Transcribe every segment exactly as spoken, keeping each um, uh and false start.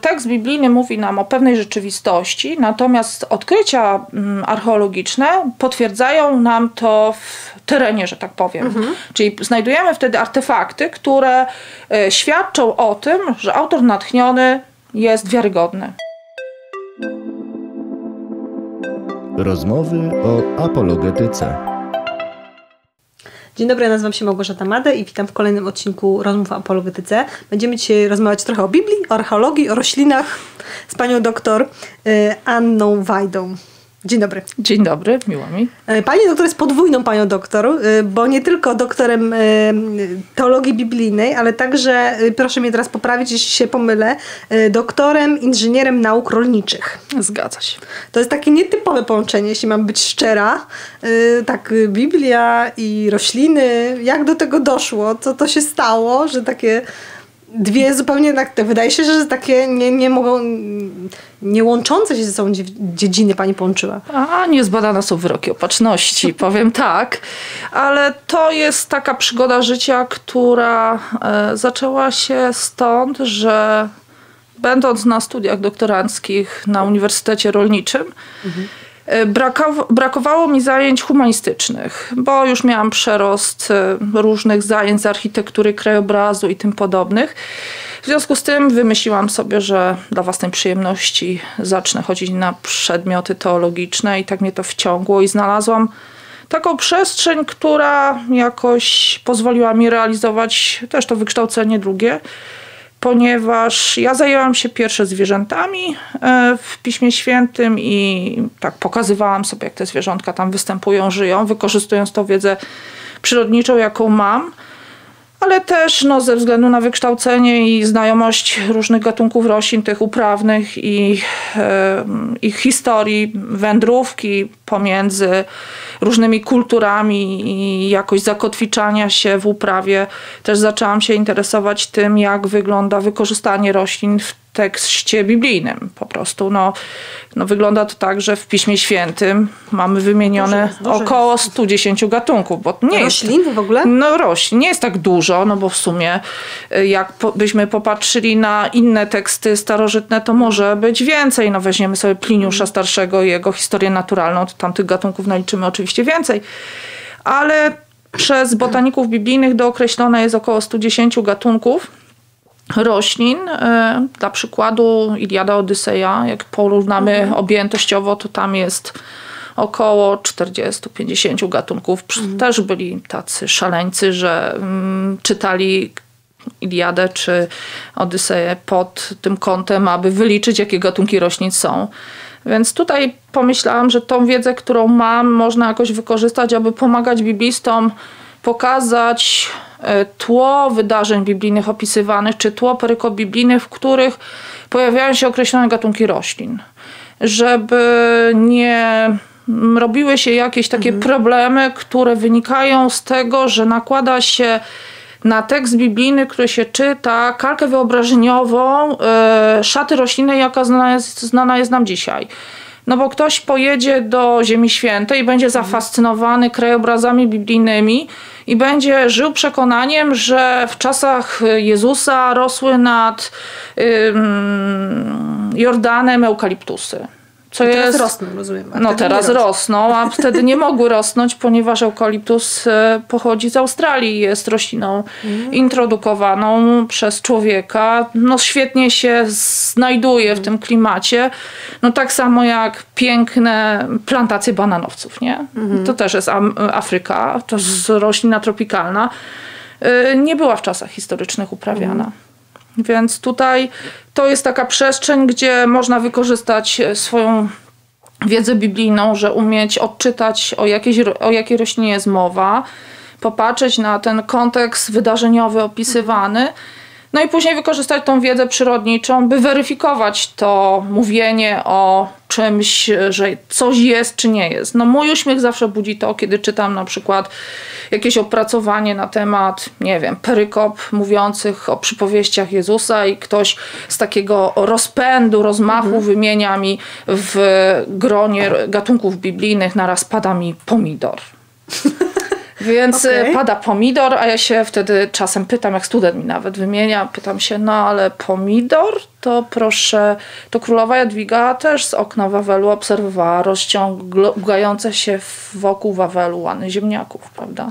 tekst biblijny mówi nam o pewnej rzeczywistości, natomiast odkrycia archeologiczne potwierdzają nam to w terenie, że tak powiem. Mhm. Czyli znajdujemy wtedy artefakty, które świadczą o tym, że autor natchniony jest wiarygodny. Rozmowy o apologetyce. Dzień dobry, nazywam się Małgorzata Made i witam w kolejnym odcinku Rozmów o apologetyce. Będziemy dzisiaj rozmawiać trochę o Biblii, o archeologii, o roślinach z panią doktor Anną Wajdą. Dzień dobry. Dzień dobry, miło mi. Pani doktor jest podwójną panią doktor, bo nie tylko doktorem teologii biblijnej, ale także, proszę mnie teraz poprawić, jeśli się pomylę, doktorem, inżynierem nauk rolniczych. Zgadza się. To jest takie nietypowe połączenie, jeśli mam być szczera. Tak, Biblia i rośliny. Jak do tego doszło? Co to się stało, że takie... Dwie zupełnie, tak, wydaje się, że takie nie, nie mogą, nie łączące się ze sobą dziedziny pani połączyła. A, niezbadane są wyroki opatrzności, powiem tak. Ale to jest taka przygoda życia, która e, zaczęła się stąd, że będąc na studiach doktoranckich na Uniwersytecie Rolniczym, mhm. brakowało mi zajęć humanistycznych, bo już miałam przerost różnych zajęć z architektury, krajobrazu i tym podobnych. W związku z tym wymyśliłam sobie, że dla własnej przyjemności zacznę chodzić na przedmioty teologiczne i tak mnie to wciągło i znalazłam taką przestrzeń, która jakoś pozwoliła mi realizować też to wykształcenie drugie, ponieważ ja zajęłam się pierwsze zwierzętami w Piśmie Świętym i tak pokazywałam sobie, jak te zwierzątka tam występują, żyją, wykorzystując tą wiedzę przyrodniczą, jaką mam, ale też no, ze względu na wykształcenie i znajomość różnych gatunków roślin, tych uprawnych i e, ich historii, wędrówki pomiędzy różnymi kulturami i jakość zakotwiczania się w uprawie, też zaczęłam się interesować tym, jak wygląda wykorzystanie roślin w tekście biblijnym. Po prostu no, no wygląda to tak, że w Piśmie Świętym mamy wymienione dużo, dużo około stu dziesięciu gatunków. Bo nie roślin jest, w ogóle? No roślin. Nie jest tak dużo, no bo w sumie jak po, byśmy popatrzyli na inne teksty starożytne, to może być więcej. No weźmiemy sobie Pliniusza Starszego i jego historię naturalną, to tam tych gatunków naliczymy oczywiście więcej. Ale przez botaników biblijnych dookreślone jest około stu dziesięciu gatunków roślin. Dla przykładu Iliada, Odyseja, jak porównamy mhm. objętościowo, to tam jest około czterdziestu do pięćdziesięciu gatunków. Mhm. Też byli tacy szaleńcy, że mm, czytali Iliadę czy Odyseję pod tym kątem, aby wyliczyć, jakie gatunki roślin są. Więc tutaj pomyślałam, że tą wiedzę, którą mam, można jakoś wykorzystać, aby pomagać biblistom pokazać tło wydarzeń biblijnych opisywanych, czy tło perykop biblijnych, w których pojawiają się określone gatunki roślin. Żeby nie robiły się jakieś takie mhm. problemy, które wynikają z tego, że nakłada się na tekst biblijny, który się czyta, kalkę wyobrażeniową yy, szaty roślinnej, jaka znana jest, znana jest nam dzisiaj. No bo ktoś pojedzie do Ziemi Świętej i będzie zafascynowany krajobrazami biblijnymi i będzie żył przekonaniem, że w czasach Jezusa rosły nad ym, Jordanem eukaliptusy. Co teraz jest, rosną, rozumiem. No teraz rosną, a wtedy nie mogły rosnąć, ponieważ eukaliptus pochodzi z Australii, jest rośliną mm. introdukowaną przez człowieka. No świetnie się znajduje mm. w tym klimacie. No tak samo jak piękne plantacje bananowców, nie? Mm. To też jest Afryka, to jest roślina tropikalna. Nie była w czasach historycznych uprawiana. Mm. Więc tutaj to jest taka przestrzeń, gdzie można wykorzystać swoją wiedzę biblijną, że umieć odczytać, o, jakiejś, o jakiej roślinie jest mowa, popatrzeć na ten kontekst wydarzeniowy opisywany, no i później wykorzystać tą wiedzę przyrodniczą, by weryfikować to mówienie o czymś, że coś jest czy nie jest. No mój uśmiech zawsze budzi to, kiedy czytam na przykład jakieś opracowanie na temat, nie wiem, perykop mówiących o przypowieściach Jezusa i ktoś z takiego rozpędu, rozmachu mhm. wymienia mi w gronie gatunków biblijnych, naraz pada mi pomidor. Więc Okay. pada pomidor, a ja się wtedy czasem pytam, jak student mi nawet wymienia, pytam się, no ale pomidor to proszę, to królowa Jadwiga też z okna Wawelu obserwowała rozciągające się wokół Wawelu łany ziemniaków, prawda?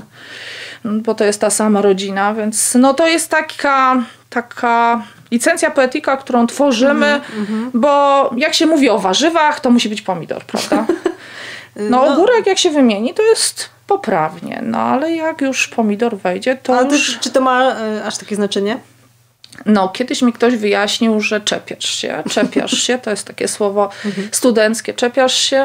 Bo to jest ta sama rodzina, więc no to jest taka, taka licencja poetyka, którą tworzymy, mm-hmm. bo jak się mówi o warzywach, to musi być pomidor, prawda? No, no ogórek jak się wymieni, to jest poprawnie, no ale jak już pomidor wejdzie, to ale już... to, czy to ma y, aż takie znaczenie? No, kiedyś mi ktoś wyjaśnił, że czepiasz się, czepiasz się, to jest takie słowo studenckie, czepiasz się,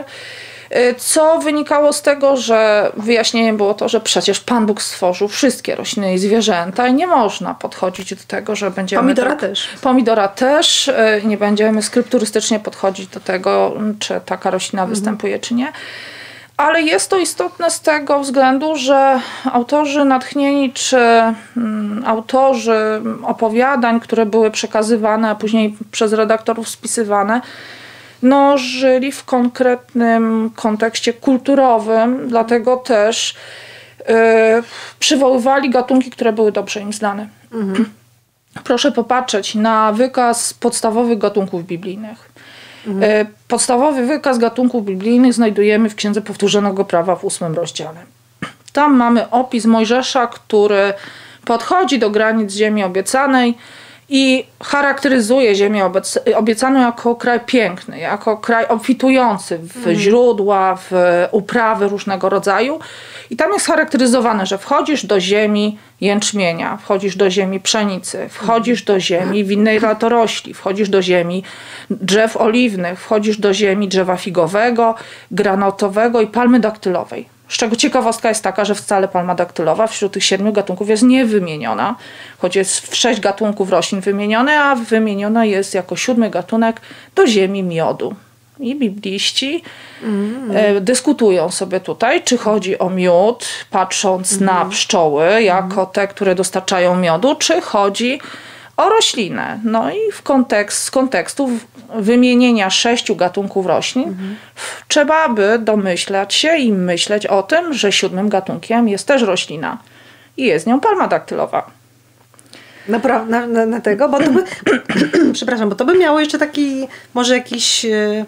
co wynikało z tego, że wyjaśnieniem było to, że przecież Pan Bóg stworzył wszystkie rośliny i zwierzęta i nie można podchodzić do tego, że będziemy... Pomidora tak, też. Pomidora też, nie będziemy skrypturystycznie podchodzić do tego, czy taka roślina mhm. występuje, czy nie. Ale jest to istotne z tego względu, że autorzy natchnieni czy mm, autorzy opowiadań, które były przekazywane, a później przez redaktorów spisywane, no, żyli w konkretnym kontekście kulturowym, dlatego też yy, przywoływali gatunki, które były dobrze im znane. Mhm. Proszę popatrzeć na wykaz podstawowych gatunków biblijnych. Mhm. Podstawowy wykaz gatunków biblijnych znajdujemy w Księdze Powtórzonego Prawa w ósmym rozdziale. Tam mamy opis Mojżesza, który podchodzi do granic ziemi obiecanej i charakteryzuje ziemię obiecaną jako kraj piękny, jako kraj obfitujący w mhm. źródła, w uprawy różnego rodzaju. I tam jest charakteryzowane, że wchodzisz do ziemi jęczmienia, wchodzisz do ziemi pszenicy, wchodzisz do ziemi winnej latorośli, wchodzisz do ziemi drzew oliwnych, wchodzisz do ziemi drzewa figowego, granatowego i palmy daktylowej. Z czego ciekawostka jest taka, że wcale palma daktylowa wśród tych siedmiu gatunków jest niewymieniona, choć jest sześć gatunków roślin wymienione, a wymieniona jest jako siódmy gatunek do ziemi miodu. I bibliści mm. e, dyskutują sobie tutaj, czy chodzi o miód, patrząc mm. na pszczoły, jako mm. te, które dostarczają miodu, czy chodzi o roślinę. No i w kontekst, z kontekstu wymienienia sześciu gatunków roślin mm. trzeba by domyślać się i myśleć o tym, że siódmym gatunkiem jest też roślina i jest nią palma daktylowa. Na, na, na, na tego, bo to by, przepraszam, bo to by miało jeszcze taki, może jakiś, yy,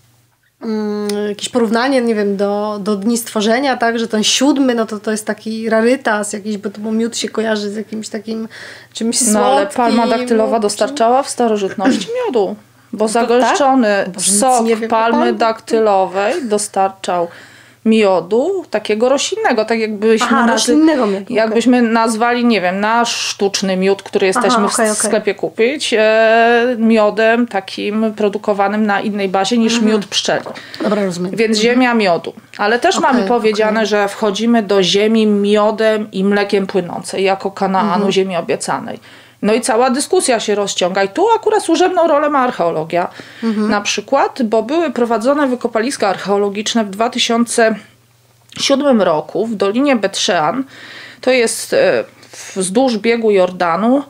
yy, jakieś porównanie, nie wiem, do, do dni stworzenia, tak, że ten siódmy, no to to jest taki rarytas jakiś, bo, bo miód się kojarzy z jakimś takim czymś słodkim. No ale palma daktylowa dostarczała w starożytności miodu, bo zagęszczony tak? sok palmy daktylowej dostarczał miodu, takiego roślinnego, tak jakbyśmy, Aha, nazy- roślinnego miodu, jakbyśmy okay. nazwali, nie wiem, nasz sztuczny miód, który jesteśmy Aha, okay, w okay. sklepie kupić, e, miodem takim produkowanym na innej bazie niż mhm. miód pszczeli. Dobra, rozumiem. Więc mhm. ziemia miodu. Ale też okay, mamy powiedziane, okay. że wchodzimy do ziemi miodem i mlekiem płynącej, jako Kanaanu, mhm. ziemi obiecanej. No i cała dyskusja się rozciąga. I tu akurat służebną rolę ma archeologia. Mhm. Na przykład, bo były prowadzone wykopaliska archeologiczne w dwa tysiące siódmym roku w Dolinie Bet-Szean. To jest wzdłuż biegu Jordanu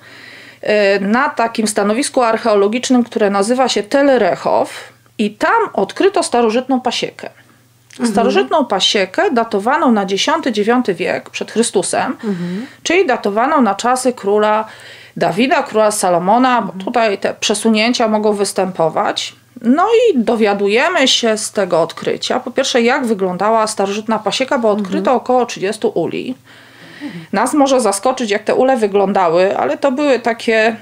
na takim stanowisku archeologicznym, które nazywa się Tel Rechow. I tam odkryto starożytną pasiekę. Mhm. Starożytną pasiekę datowaną na dziesiąty dziewiąty wiek przed Chrystusem, mhm. czyli datowaną na czasy króla Dawida, króla Salomona, mhm. bo tutaj te przesunięcia mogą występować. No i dowiadujemy się z tego odkrycia, po pierwsze, jak wyglądała starożytna pasieka, bo odkryto mhm. około trzydziestu uli. Mhm. Nas może zaskoczyć, jak te ule wyglądały, ale to były takie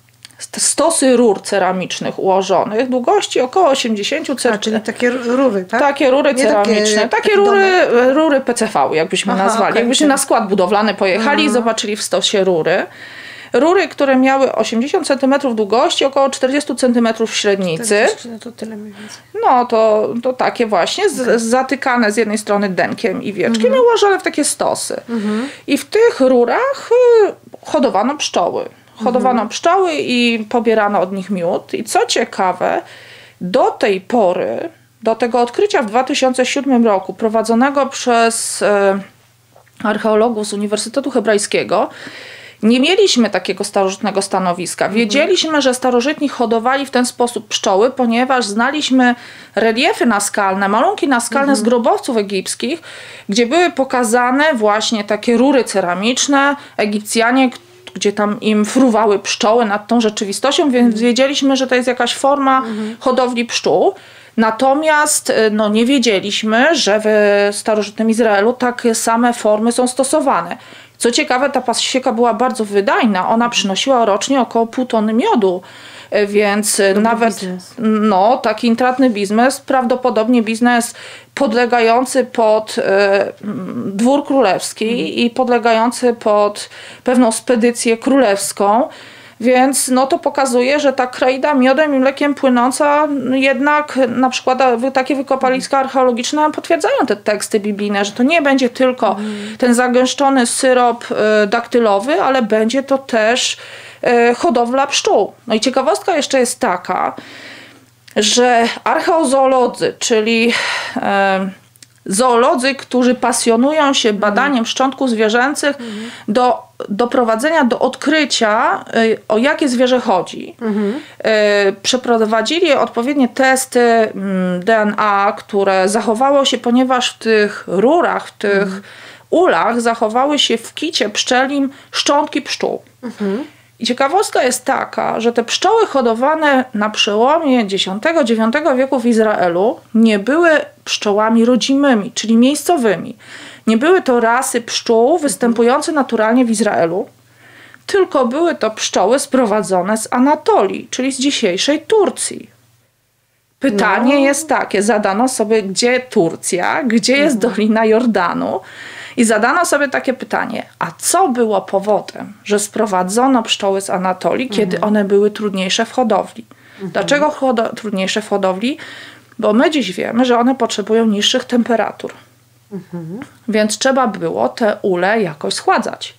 stosy rur ceramicznych ułożonych, długości około osiemdziesiąt centymetrów. Czyli takie rury, tak? Takie rury Nie ceramiczne. Takie, takie rury, rury P C V, jakbyśmy Aha, nazwali. Okay, jakbyśmy okay. na skład budowlany pojechali Aha. i zobaczyli w stosie rury. Rury, które miały osiemdziesiąt centymetrów długości, około czterdzieści centymetrów średnicy. czterdzieści, no to tyle mniej więcej. No to, to takie właśnie, z, okay. zatykane z jednej strony denkiem i wieczkiem mhm. i ułożone w takie stosy. Mhm. I w tych rurach y, hodowano pszczoły. Hodowano mhm. pszczoły i pobierano od nich miód. I co ciekawe, do tej pory, do tego odkrycia w dwa tysiące siódmym roku, prowadzonego przez y, archeologów z Uniwersytetu Hebrajskiego, nie mieliśmy takiego starożytnego stanowiska. Wiedzieliśmy, że starożytni hodowali w ten sposób pszczoły, ponieważ znaliśmy reliefy naskalne, malunki naskalne z grobowców egipskich, gdzie były pokazane właśnie takie rury ceramiczne. Egipcjanie, gdzie tam im fruwały pszczoły nad tą rzeczywistością, więc mhm. wiedzieliśmy, że to jest jakaś forma mhm. hodowli pszczół. Natomiast no, nie wiedzieliśmy, że w starożytnym Izraelu takie same formy są stosowane. Co ciekawe, ta pasieka była bardzo wydajna. Ona przynosiła rocznie około pół tony miodu. Więc Dobry nawet biznes. no, taki intratny biznes, prawdopodobnie biznes podlegający pod e, dwór królewski mhm. i podlegający pod pewną spedycję królewską. Więc no, to pokazuje, że ta kraina miodem i mlekiem płynąca jednak na przykład takie wykopaliska archeologiczne potwierdzają te teksty biblijne, że to nie będzie tylko mhm. ten zagęszczony syrop e, daktylowy, ale będzie to też hodowla pszczół. No i ciekawostka jeszcze jest taka, że archeozoolodzy, czyli e, zoolodzy, którzy pasjonują się badaniem szczątków zwierzęcych mhm. do doprowadzenia do odkrycia, e, o jakie zwierzę chodzi. Mhm. E, przeprowadzili odpowiednie testy m, D N A, które zachowało się, ponieważ w tych rurach, w tych mhm. ulach zachowały się w kicie pszczelim szczątki pszczół. Mhm. I ciekawostka jest taka, że te pszczoły hodowane na przełomie dziesiątego dziewiątego wieku w Izraelu nie były pszczołami rodzimymi, czyli miejscowymi. Nie były to rasy pszczół występujące naturalnie w Izraelu, tylko były to pszczoły sprowadzone z Anatolii, czyli z dzisiejszej Turcji. Pytanie no. jest takie, zadano sobie, gdzie Turcja, gdzie jest mhm. Dolina Jordanu. I zadano sobie takie pytanie, a co było powodem, że sprowadzono pszczoły z Anatolii, mhm. kiedy one były trudniejsze w hodowli? Mhm. Dlaczego hodo- trudniejsze w hodowli? Bo my dziś wiemy, że one potrzebują niższych temperatur. Mhm. Więc trzeba było te ule jakoś schładzać.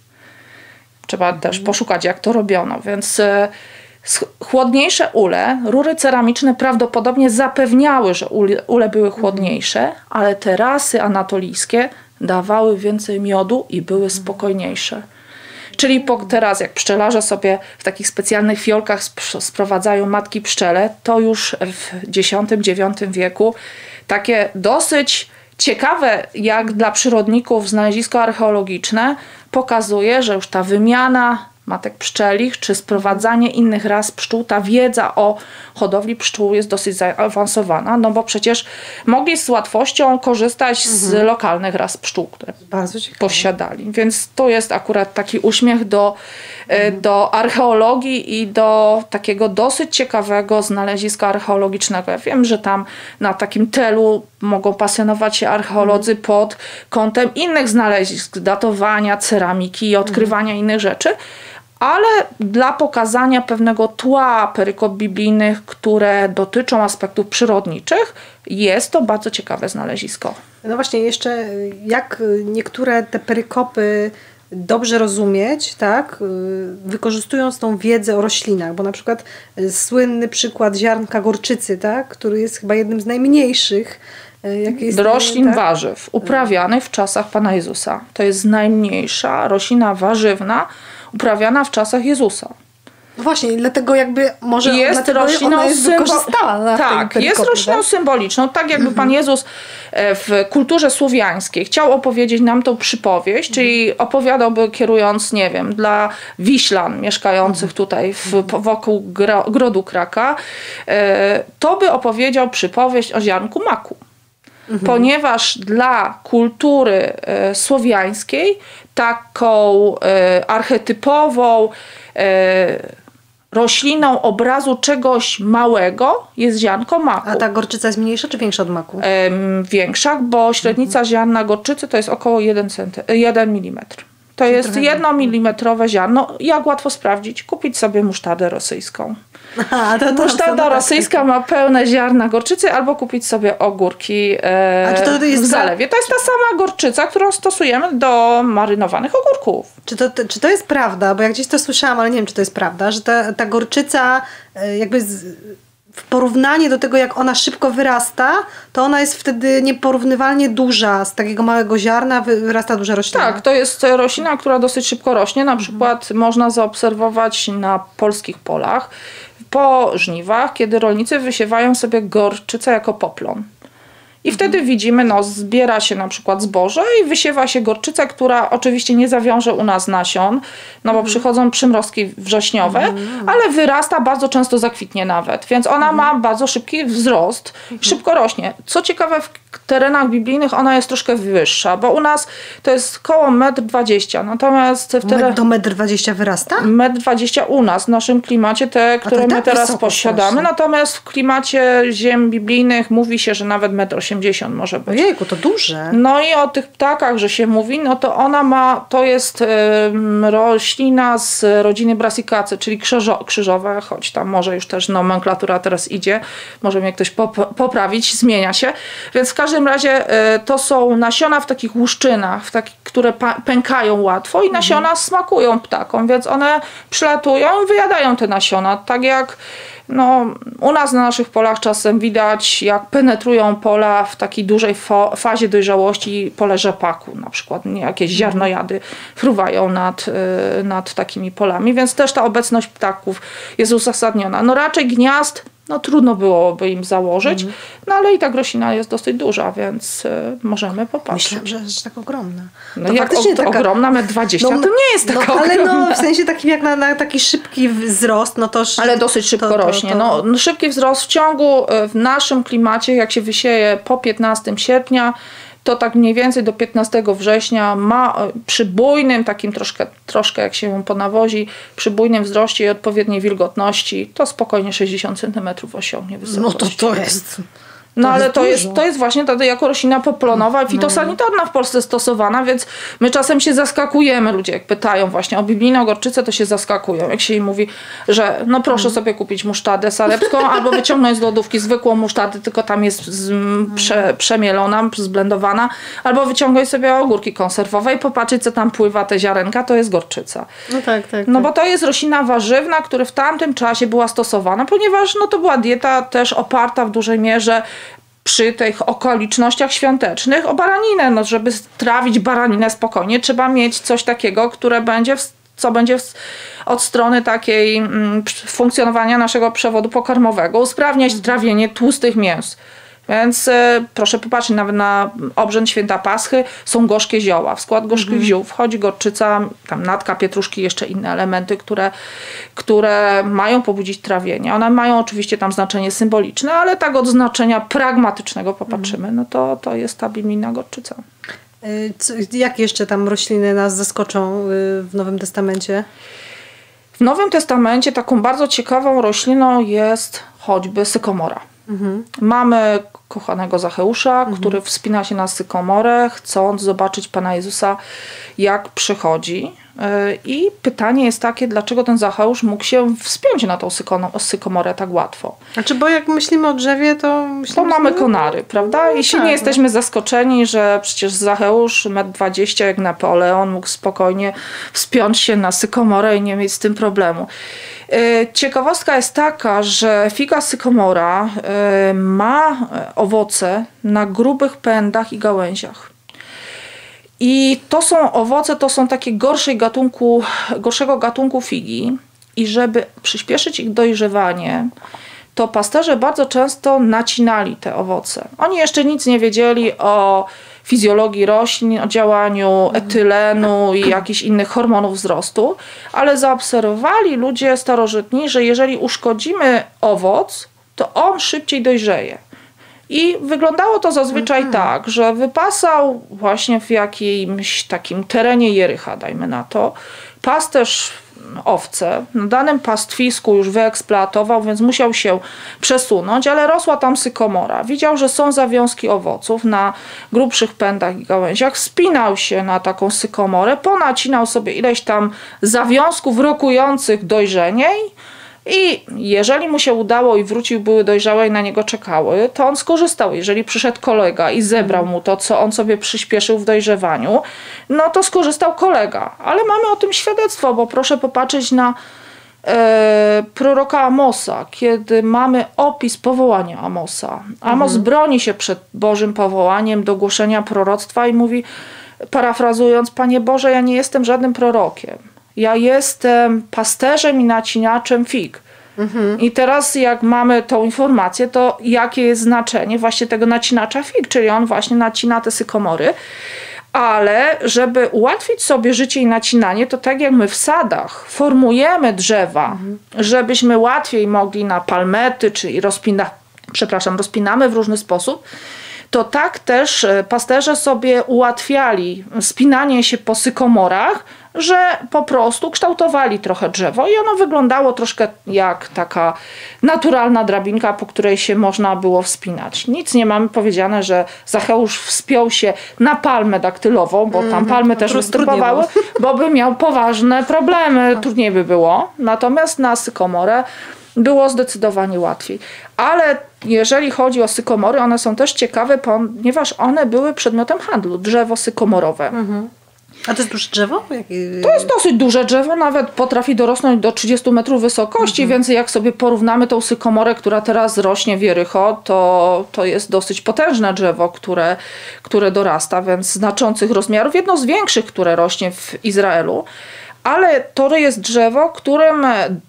Trzeba mhm. też poszukać, jak to robiono. Więc e, chłodniejsze ule, rury ceramiczne prawdopodobnie zapewniały, że ule, ule były chłodniejsze, mhm. ale te rasy anatolijskie dawały więcej miodu i były spokojniejsze. Czyli po, teraz jak pszczelarze sobie w takich specjalnych fiolkach sp- sprowadzają matki pszczele, to już w dziesiątym dziewiątym wieku takie dosyć ciekawe jak dla przyrodników znalezisko archeologiczne pokazuje, że już ta wymiana matek pszczelich, czy sprowadzanie innych ras pszczół, ta wiedza o hodowli pszczół jest dosyć zaawansowana, no bo przecież mogli z łatwością korzystać mhm. z lokalnych ras pszczół, które posiadali. Więc to jest akurat taki uśmiech do, mhm. do archeologii i do takiego dosyć ciekawego znaleziska archeologicznego. Ja wiem, że tam na takim telu mogą pasjonować się archeolodzy mhm. pod kątem innych znalezisk, datowania, ceramiki i odkrywania mhm. innych rzeczy, ale dla pokazania pewnego tła perykop biblijnych, które dotyczą aspektów przyrodniczych, jest to bardzo ciekawe znalezisko. No właśnie, jeszcze jak niektóre te perykopy dobrze rozumieć, tak, wykorzystując tą wiedzę o roślinach, bo na przykład słynny przykład ziarnka gorczycy, tak, który jest chyba jednym z najmniejszych jest, roślin tak? warzyw uprawianych w czasach Pana Jezusa. To jest najmniejsza roślina warzywna uprawiana w czasach Jezusa. No właśnie, dlatego jakby może jest rośliną jest symbo- Tak, jest rośliną tak? symboliczną. Tak jakby mm-hmm. Pan Jezus w kulturze słowiańskiej chciał opowiedzieć nam tą przypowieść, mm-hmm. czyli opowiadałby kierując, nie wiem, dla Wiślan mieszkających mm-hmm. tutaj w, wokół gro, grodu Kraka, to by opowiedział przypowieść o ziarnku maku. Mhm. Ponieważ dla kultury e, słowiańskiej taką e, archetypową e, rośliną obrazu czegoś małego jest ziarnko maku. A ta gorczyca jest mniejsza czy większa od maku? E, większa, bo średnica mhm. ziarna gorczycy to jest około jeden milimetr. To Czyli jest jednomilimetrowe ziarno. Jak łatwo sprawdzić? Kupić sobie musztardę rosyjską. Aha, to, to Musztarda rosyjska ma pełne ziarna gorczycy, albo kupić sobie ogórki e, A czy to jest w zalewie. To jest ta sama gorczyca, którą stosujemy do marynowanych ogórków. Czy to, to, czy to jest prawda? Bo jak gdzieś to słyszałam, ale nie wiem, czy to jest prawda, że ta, ta gorczyca jakby z, w porównanie do tego, jak ona szybko wyrasta, to ona jest wtedy nieporównywalnie duża. Z takiego małego ziarna wyrasta duża roślina. Tak, to jest roślina, która dosyć szybko rośnie. Na przykład mhm. można zaobserwować na polskich polach po żniwach, kiedy rolnicy wysiewają sobie gorczycę jako poplon. I wtedy widzimy, no zbiera się na przykład zboże i wysiewa się gorczycę, która oczywiście nie zawiąże u nas nasion, no bo mm. przychodzą przymrozki wrześniowe, mm. ale wyrasta, bardzo często zakwitnie nawet, więc ona mm. ma bardzo szybki wzrost, mm. szybko rośnie. Co ciekawe, w terenach biblijnych ona jest troszkę wyższa, bo u nas to jest koło metr dwadzieścia, natomiast w terenach... Do metr dwadzieścia wyrasta? metr dwadzieścia u nas, w naszym klimacie, te, które my tak teraz posiadamy, natomiast w klimacie ziem biblijnych mówi się, że nawet metr osiemdziesiąt może być. Ojejku, to duże. No i o tych ptakach, że się mówi, no to ona ma, to jest y, roślina z rodziny Brassicaceae, czyli krzyżo, krzyżowe, choć tam może już też nomenklatura teraz idzie, może mnie ktoś pop, poprawić, zmienia się, więc w każdym razie y, to są nasiona w takich łuszczynach, w takich, które pa, pękają łatwo i nasiona mhm. smakują ptakom, więc one przylatują i wyjadają te nasiona, tak jak no, u nas na naszych polach czasem widać, jak penetrują pola w takiej dużej fo- fazie dojrzałości pole rzepaku, na przykład nie, jakieś ziarnojady fruwają nad, y, nad takimi polami, więc też ta obecność ptaków jest uzasadniona. No raczej gniazd no trudno byłoby im założyć, mm. no ale i ta roślina jest dosyć duża, więc y, możemy popatrzeć. Myślałam, że jest tak ogromna. No to jak o, taka... ogromna, metr dwadzieścia, no, to nie jest taka no, ale ogromna. no w sensie takim jak na, na taki szybki wzrost, no to... Ale dosyć szybko to, to, rośnie. To... No, no, szybki wzrost w ciągu, w naszym klimacie, jak się wysieje po piętnastego sierpnia, to tak mniej więcej do piętnastego września ma przy bujnym, takim troszkę, troszkę jak się po nawozi, przy bujnym wzroście i odpowiedniej wilgotności, to spokojnie sześćdziesiąt centymetrów osiągnie wysokość. No to to jest... No to ale jest to dużo. jest, to jest właśnie wtedy jako roślina poplonowa, fitosanitarna w Polsce stosowana, więc my czasem się zaskakujemy, ludzie jak pytają właśnie o biblijną gorczycę, to się zaskakują, jak się im mówi, że no proszę mm. sobie kupić musztardę salepską albo wyciągnąć z lodówki zwykłą musztardę, tylko tam jest z, mm. prze, przemielona, zblendowana, albo wyciągnąć sobie ogórki konserwowe i popatrzeć, co tam pływa, te ziarenka, to jest gorczyca. No tak, tak. No tak. bo to jest roślina warzywna, która w tamtym czasie była stosowana, ponieważ no to była dieta też oparta w dużej mierze przy tych okolicznościach świątecznych o baraninę. No, żeby trawić baraninę spokojnie, trzeba mieć coś takiego, które będzie, w, co będzie w, od strony takiej mm, funkcjonowania naszego przewodu pokarmowego usprawniać mm. trawienie tłustych mięs. Więc y, proszę popatrzeć, nawet na obrzęd święta Paschy są gorzkie zioła. W skład gorzkich mm. ziół wchodzi gorczyca, tam natka pietruszki, jeszcze inne elementy, które, które mają pobudzić trawienie. One mają oczywiście tam znaczenie symboliczne, ale tak od znaczenia pragmatycznego popatrzymy, mm. no to, to jest ta biblijna gorczyca. Co, jak jeszcze tam rośliny nas zaskoczą w Nowym Testamencie? W Nowym Testamencie taką bardzo ciekawą rośliną jest choćby sykomora. Mhm. Mamy kochanego Zacheusza, mhm. który wspina się na sykomorę, chcąc zobaczyć Pana Jezusa, jak przychodzi. I pytanie jest takie, dlaczego ten Zacheusz mógł się wspiąć na tą sykomorę tak łatwo. Znaczy, bo jak myślimy o drzewie, to myślimy... To mamy konary, prawda? No, Jeśli tak, nie jesteśmy no. zaskoczeni, że przecież Zacheusz metr dwadzieścia jak Napoleon mógł spokojnie wspiąć się na sykomorę i nie mieć z tym problemu. Ciekawostka jest taka, że figa sykomora ma owoce na grubych pędach i gałęziach. I to są owoce, to są takie gorszej gatunku, gorszego gatunku figi i żeby przyspieszyć ich dojrzewanie, to pasterze bardzo często nacinali te owoce. Oni jeszcze nic nie wiedzieli o fizjologii roślin, o działaniu etylenu i jakichś innych hormonów wzrostu, ale zaobserwowali ludzie starożytni, że jeżeli uszkodzimy owoc, to on szybciej dojrzeje. I wyglądało to zazwyczaj mhm. tak, że wypasał właśnie w jakimś takim terenie Jericha, dajmy na to, pasterz owce na danym pastwisku już wyeksploatował, więc musiał się przesunąć, ale rosła tam sykomora. Widział, że są zawiązki owoców na grubszych pędach i gałęziach, wspinał się na taką sykomorę, ponacinał sobie ileś tam zawiązków rokujących dojrzenie i jeżeli mu się udało i wrócił, były dojrzałe i na niego czekały, to on skorzystał. Jeżeli przyszedł kolega i zebrał mu to, co on sobie przyspieszył w dojrzewaniu, no to skorzystał kolega. Ale mamy o tym świadectwo, bo proszę popatrzeć na e, proroka Amosa, kiedy mamy opis powołania Amosa. Amos mhm. broni się przed Bożym powołaniem do głoszenia proroctwa i mówi, parafrazując, Panie Boże, ja nie jestem żadnym prorokiem. Ja jestem pasterzem i nacinaczem fig. Mhm. I teraz jak mamy tą informację, to jakie jest znaczenie właśnie tego nacinacza fig, czyli on właśnie nacina te sykomory. Ale żeby ułatwić sobie życie i nacinanie, to tak jak my w sadach formujemy drzewa, mhm. żebyśmy łatwiej mogli na palmety, czyli rozpina, przepraszam, rozpinamy w różny sposób, to tak też pasterze sobie ułatwiali spinanie się po sykomorach, że po prostu kształtowali trochę drzewo i ono wyglądało troszkę jak taka naturalna drabinka, po której się można było wspinać. Nic nie mamy powiedziane, że Zacheusz wspiął się na palmę daktylową, bo tam palmy też występowały, bo by miał poważne problemy, trudniej by było. Natomiast na sykomorę było zdecydowanie łatwiej. Ale jeżeli chodzi o sykomory, one są też ciekawe, ponieważ one były przedmiotem handlu, drzewo sykomorowe. Mhm. A to jest duże drzewo? Jaki... To jest dosyć duże drzewo, nawet potrafi dorosnąć do trzydziestu metrów wysokości, mhm. więc jak sobie porównamy tą sykomorę, która teraz rośnie w Jericho, to, to jest dosyć potężne drzewo, które, które dorasta, więc znaczących rozmiarów. Jedno z większych, które rośnie w Izraelu. Ale to jest drzewo, którym,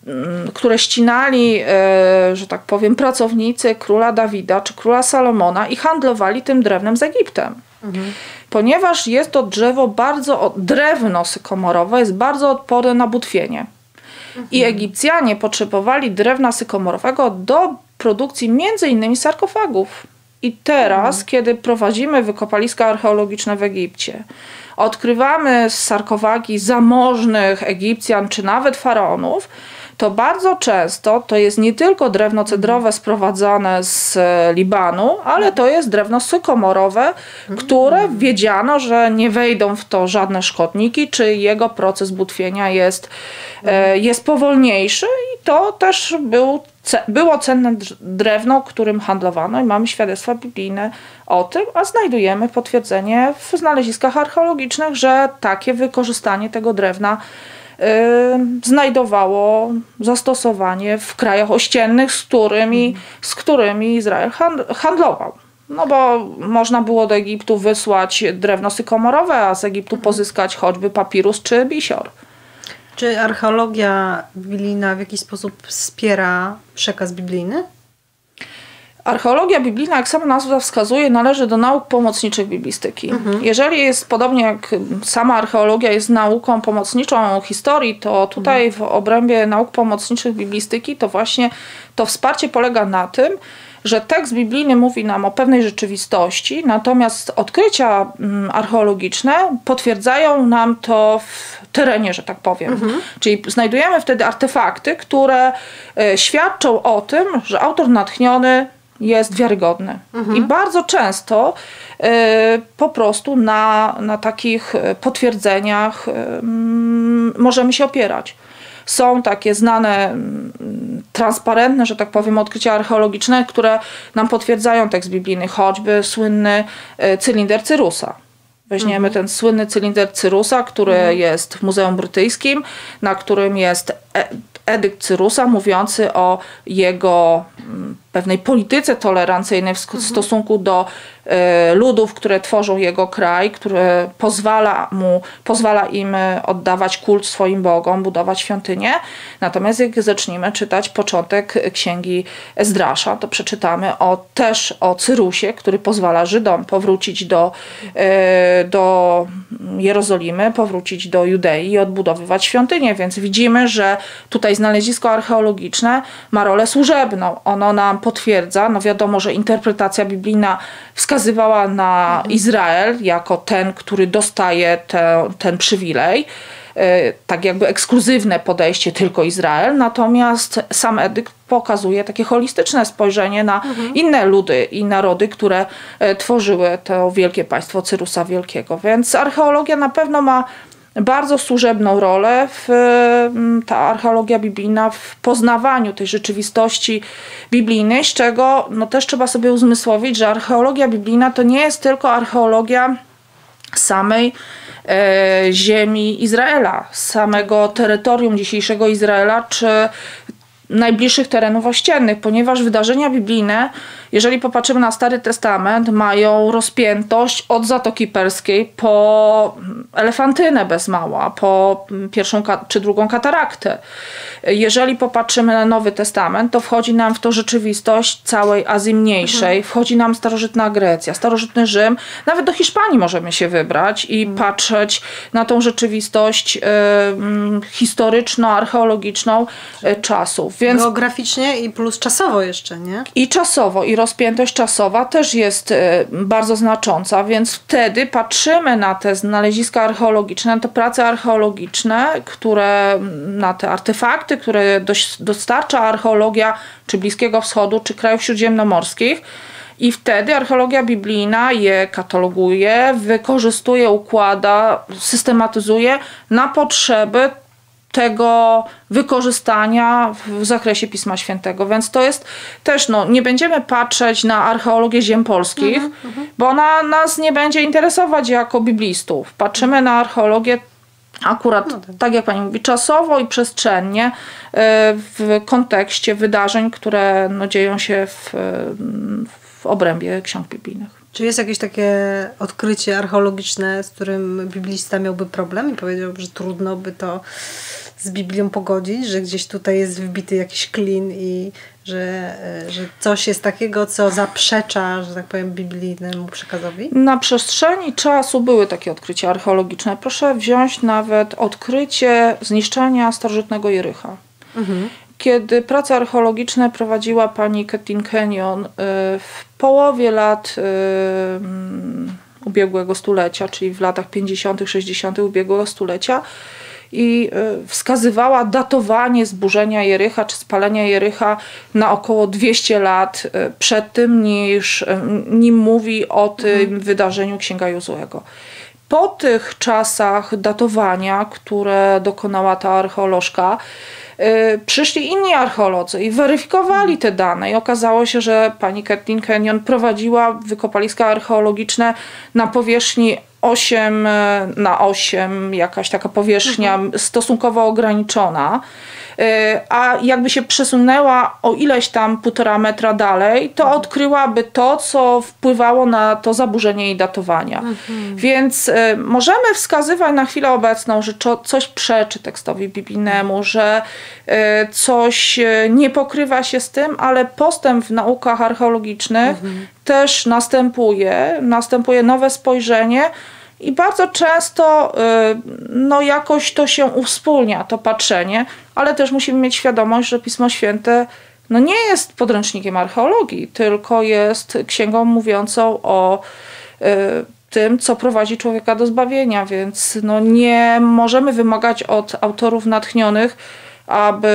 które ścinali, że tak powiem, pracownicy króla Dawida czy króla Salomona i handlowali tym drewnem z Egiptem. Mhm. Ponieważ jest to drzewo bardzo, drewno sykomorowe jest bardzo odporne na butwienie. Mhm. I Egipcjanie potrzebowali drewna sykomorowego do produkcji między innymi sarkofagów. I teraz, mhm. kiedy prowadzimy wykopaliska archeologiczne w Egipcie, odkrywamy sarkofagi zamożnych Egipcjan czy nawet faraonów, to bardzo często to jest nie tylko drewno cedrowe sprowadzane z Libanu, ale to jest drewno sykomorowe, które wiedziano, że nie wejdą w to żadne szkodniki, czy jego proces butwienia jest, jest powolniejszy i to też był, było cenne drewno, którym handlowano i mamy świadectwa biblijne o tym, a znajdujemy potwierdzenie w znaleziskach archeologicznych, że takie wykorzystanie tego drewna znajdowało zastosowanie w krajach ościennych, z którymi, mm. z którymi Izrael handlował. No bo można było do Egiptu wysłać drewno sykomorowe, a z Egiptu mm. pozyskać choćby papirus czy bisior. Czy archeologia biblijna w jakiś sposób wspiera przekaz biblijny? Archeologia biblijna, jak sama nazwa wskazuje, należy do nauk pomocniczych biblistyki. Mhm. Jeżeli jest podobnie jak sama archeologia jest nauką pomocniczą historii, to tutaj mhm. w obrębie nauk pomocniczych biblistyki to właśnie to wsparcie polega na tym, że tekst biblijny mówi nam o pewnej rzeczywistości, natomiast odkrycia archeologiczne potwierdzają nam to w terenie, że tak powiem. Mhm. Czyli znajdujemy wtedy artefakty, które świadczą o tym, że autor natchniony jest wiarygodny. Mhm. I bardzo często y, po prostu na, na takich potwierdzeniach y, możemy się opierać. Są takie znane, transparentne, że tak powiem, odkrycia archeologiczne, które nam potwierdzają tekst biblijny, choćby słynny cylinder Cyrusa. Weźmiemy mhm. ten słynny cylinder Cyrusa, który mhm. jest w Muzeum Brytyjskim, na którym jest edykt Cyrusa mówiący o jego pewnej polityce tolerancyjnej w mhm. stosunku do y, ludów, które tworzą jego kraj, które pozwala mu, pozwala im oddawać kult swoim bogom, budować świątynie. Natomiast jak zaczniemy czytać początek księgi Ezdrasza, to przeczytamy o, też o Cyrusie, który pozwala Żydom powrócić do, y, do Jerozolimy, powrócić do Judei i odbudowywać świątynię. Więc widzimy, że tutaj znalezisko archeologiczne ma rolę służebną. Ono nam potwierdza, no wiadomo, że interpretacja biblijna wskazywała na mhm. Izrael jako ten, który dostaje te, ten przywilej, yy, tak jakby ekskluzywne podejście tylko Izrael, natomiast sam edykt pokazuje takie holistyczne spojrzenie na mhm. inne ludy i narody, które yy, tworzyły to wielkie państwo Cyrusa Wielkiego, więc archeologia na pewno ma bardzo służebną rolę w, ta archeologia biblijna w poznawaniu tej rzeczywistości biblijnej, z czego no też trzeba sobie uzmysłowić, że archeologia biblijna to nie jest tylko archeologia samej e, ziemi Izraela, samego terytorium dzisiejszego Izraela, czy najbliższych terenów ościennych, ponieważ wydarzenia biblijne, jeżeli popatrzymy na Stary Testament, mają rozpiętość od Zatoki Perskiej po Elefantynę bez mała, po pierwszą czy drugą kataraktę. Jeżeli popatrzymy na Nowy Testament, to wchodzi nam w to rzeczywistość całej Azji Mniejszej, mhm. wchodzi nam starożytna Grecja, starożytny Rzym, nawet do Hiszpanii możemy się wybrać i mhm. patrzeć na tą rzeczywistość y, historyczno-archeologiczną y, czasów. Więc geograficznie i plus czasowo jeszcze, nie? I czasowo, i rozpiętość czasowa też jest y, bardzo znacząca, więc wtedy patrzymy na te znaleziska archeologiczne, na te prace archeologiczne, które, na te artefakty, które dość, dostarcza archeologia czy Bliskiego Wschodu, czy krajów śródziemnomorskich. I wtedy archeologia biblijna je kataloguje, wykorzystuje, układa, systematyzuje na potrzeby tego wykorzystania w zakresie Pisma Świętego. Więc to jest też, no, nie będziemy patrzeć na archeologię ziem polskich, mm-hmm, bo ona nas nie będzie interesować jako biblistów. Patrzymy na archeologię akurat, no tak. tak jak pani mówi, czasowo i przestrzennie w kontekście wydarzeń, które no, dzieją się w, w obrębie ksiąg biblijnych. Czy jest jakieś takie odkrycie archeologiczne, z którym biblista miałby problem i powiedział, że trudno by to z Biblią pogodzić, że gdzieś tutaj jest wbity jakiś klin i że, że coś jest takiego, co zaprzecza, że tak powiem, biblijnemu przekazowi? Na przestrzeni czasu były takie odkrycia archeologiczne. Proszę wziąć nawet odkrycie zniszczenia starożytnego Jericha. Mhm. Kiedy prace archeologiczne prowadziła pani Kathleen Kenyon w połowie lat ubiegłego stulecia, czyli w latach pięćdziesiątych, sześćdziesiątych ubiegłego stulecia, i wskazywała datowanie zburzenia Jericha czy spalenia Jericha na około dwieście lat przed tym, niż, nim mówi o tym mhm. wydarzeniu Księga Jozuego. Po tych czasach datowania, które dokonała ta archeolożka, przyszli inni archeolodzy i weryfikowali te dane i okazało się, że pani Kathleen Kenyon prowadziła wykopaliska archeologiczne na powierzchni osiem na osiem, jakaś taka powierzchnia mhm. stosunkowo ograniczona, a jakby się przesunęła o ileś tam półtora metra dalej, to mhm. odkryłaby to, co wpływało na to zaburzenie i datowania. Mhm. Więc y, możemy wskazywać na chwilę obecną, że co, coś przeczy tekstowi biblijnemu, że y, coś y, nie pokrywa się z tym, ale postęp w naukach archeologicznych mhm. też następuje, następuje nowe spojrzenie. I bardzo często no, jakoś to się uwspólnia, to patrzenie, ale też musimy mieć świadomość, że Pismo Święte no, nie jest podręcznikiem archeologii, tylko jest księgą mówiącą o y, tym, co prowadzi człowieka do zbawienia, więc no, nie możemy wymagać od autorów natchnionych, aby,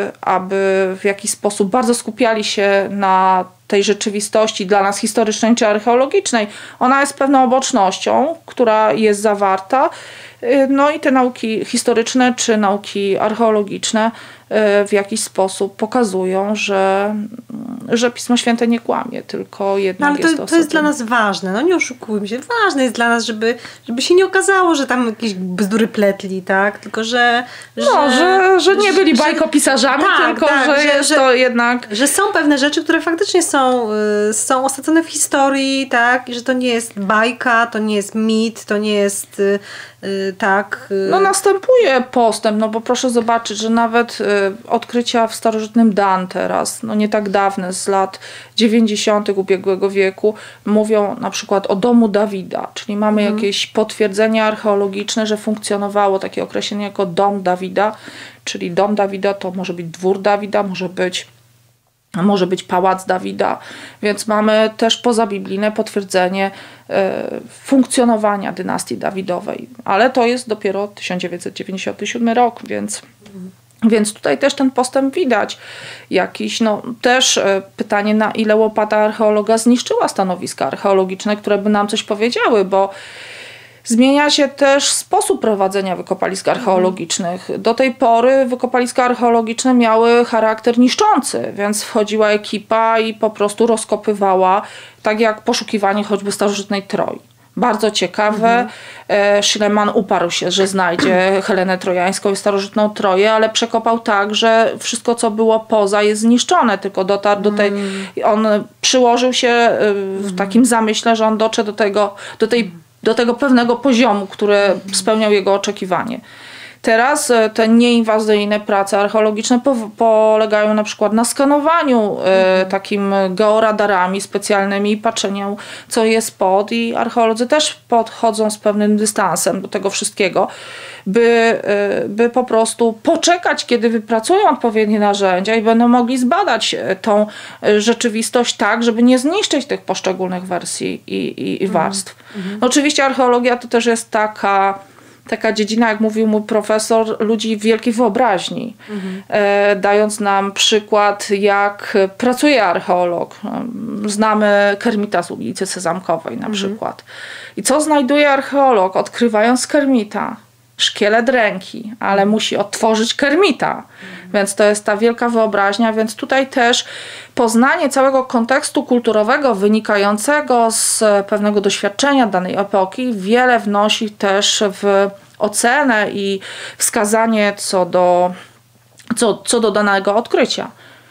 aby w jakiś sposób bardzo skupiali się na tej rzeczywistości dla nas historycznej czy archeologicznej. Ona jest pewną obocznością, która jest zawarta. No i te nauki historyczne czy nauki archeologiczne w jakiś sposób pokazują, że, że Pismo Święte nie kłamie, tylko jednak no, ale jest to, to to jest dla nas ważne, no nie oszukujmy się, ważne jest dla nas, żeby, żeby się nie okazało, że tam jakieś bzdury pletli, tak, tylko że... No, że, że, że nie byli bajkopisarzami, tak, tylko tak, że, że jest że, to jednak... Że są pewne rzeczy, które faktycznie są, y, są osadzone w historii, tak, i że to nie jest bajka, to nie jest mit, to nie jest... Y, y, tak... Y... No następuje postęp, no bo proszę zobaczyć, że nawet y, odkrycia w starożytnym Dan teraz, no nie tak dawne, z lat dziewięćdziesiątych ubiegłego wieku, mówią na przykład o domu Dawida, czyli mamy mhm. jakieś potwierdzenie archeologiczne, że funkcjonowało takie określenie jako dom Dawida, czyli dom Dawida to może być dwór Dawida, może być może być pałac Dawida, więc mamy też pozabiblijne potwierdzenie e, funkcjonowania dynastii Dawidowej, ale to jest dopiero tysiąc dziewięćset dziewięćdziesiąty siódmy rok, więc Więc tutaj też ten postęp widać. Jakiś, no, też pytanie, na ile łopata archeologa zniszczyła stanowiska archeologiczne, które by nam coś powiedziały, bo zmienia się też sposób prowadzenia wykopalisk archeologicznych. Do tej pory wykopaliska archeologiczne miały charakter niszczący, więc wchodziła ekipa i po prostu rozkopywała, tak jak poszukiwanie choćby starożytnej Troi. Bardzo ciekawe. Mhm. Schliemann uparł się, że znajdzie Helenę Trojańską i starożytną Troję, ale przekopał tak, że wszystko, co było poza, jest zniszczone, tylko dotarł do tej... On przyłożył się w takim zamyśle, że on dotrze do tego, do tej, do tego pewnego poziomu, który spełniał jego oczekiwanie. Teraz te nieinwazyjne prace archeologiczne po, polegają na przykład na skanowaniu e, takim georadarami specjalnymi i patrzeniu, co jest pod, i archeolodzy też podchodzą z pewnym dystansem do tego wszystkiego, by, e, by po prostu poczekać, kiedy wypracują odpowiednie narzędzia i będą mogli zbadać tą rzeczywistość tak, żeby nie zniszczyć tych poszczególnych wersji i, i, i warstw. Mhm. No, oczywiście archeologia to też jest taka Taka dziedzina, jak mówił mój profesor, ludzi wielkiej wyobraźni, mhm. e, dając nam przykład, jak pracuje archeolog. Znamy Kermita z ulicy Sezamkowej na mhm. przykład. I co znajduje archeolog, odkrywając Kermita? Szkielet ręki, ale musi odtworzyć Kermita. Mhm. Więc to jest ta wielka wyobraźnia, więc tutaj też poznanie całego kontekstu kulturowego wynikającego z pewnego doświadczenia danej epoki wiele wnosi też w ocenę i wskazanie co do, co, co do danego odkrycia.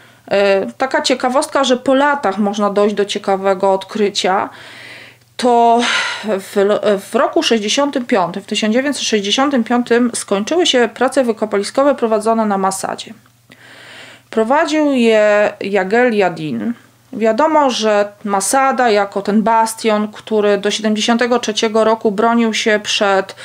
Taka ciekawostka, że po latach można dojść do ciekawego odkrycia, to w, w roku sześćdziesiątym piątym, w tysiąc dziewięćset sześćdziesiątym piątym skończyły się prace wykopaliskowe prowadzone na Masadzie. Prowadził je Jagel Yadin. Wiadomo, że Masada jako ten bastion, który do siedemdziesiątego trzeciego roku bronił się przed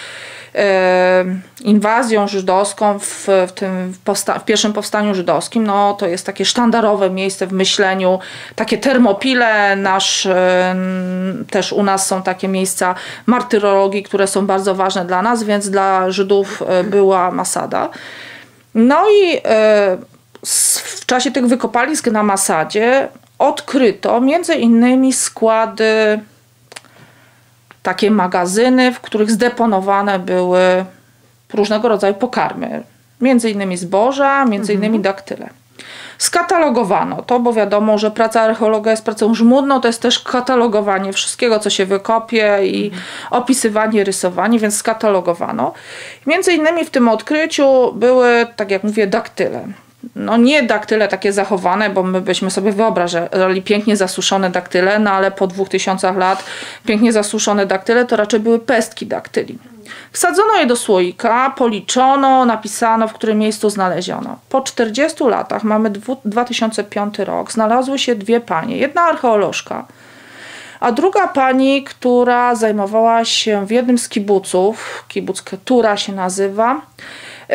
e, inwazją żydowską w, w, tym, w, powsta- w pierwszym powstaniu żydowskim, no to jest takie sztandarowe miejsce w myśleniu, takie Termopile, nasz, e, też u nas są takie miejsca martyrologii, które są bardzo ważne dla nas, więc dla Żydów e, była Masada. No i e, w czasie tych wykopalisk na Masadzie odkryto między innymi składy, takie magazyny, w których zdeponowane były różnego rodzaju pokarmy. Między innymi zboża, między innymi mhm. daktyle. Skatalogowano to, bo wiadomo, że praca archeologa jest pracą żmudną, to jest też katalogowanie wszystkiego, co się wykopie i mhm. opisywanie, rysowanie, więc skatalogowano. Między innymi w tym odkryciu były, tak jak mówię, daktyle. No nie daktyle takie zachowane, bo my byśmy sobie wyobrażali pięknie zasuszone daktyle, no ale po dwóch tysiącach lat pięknie zasuszone daktyle to raczej były pestki daktyli. Wsadzono je do słoika, policzono, napisano, w którym miejscu znaleziono. Po czterdziestu latach, mamy dwa tysiące piąty rok, znalazły się dwie panie. Jedna archeolożka, a druga pani, która zajmowała się w jednym z kibuców, kibuc Ketura się nazywa, yy,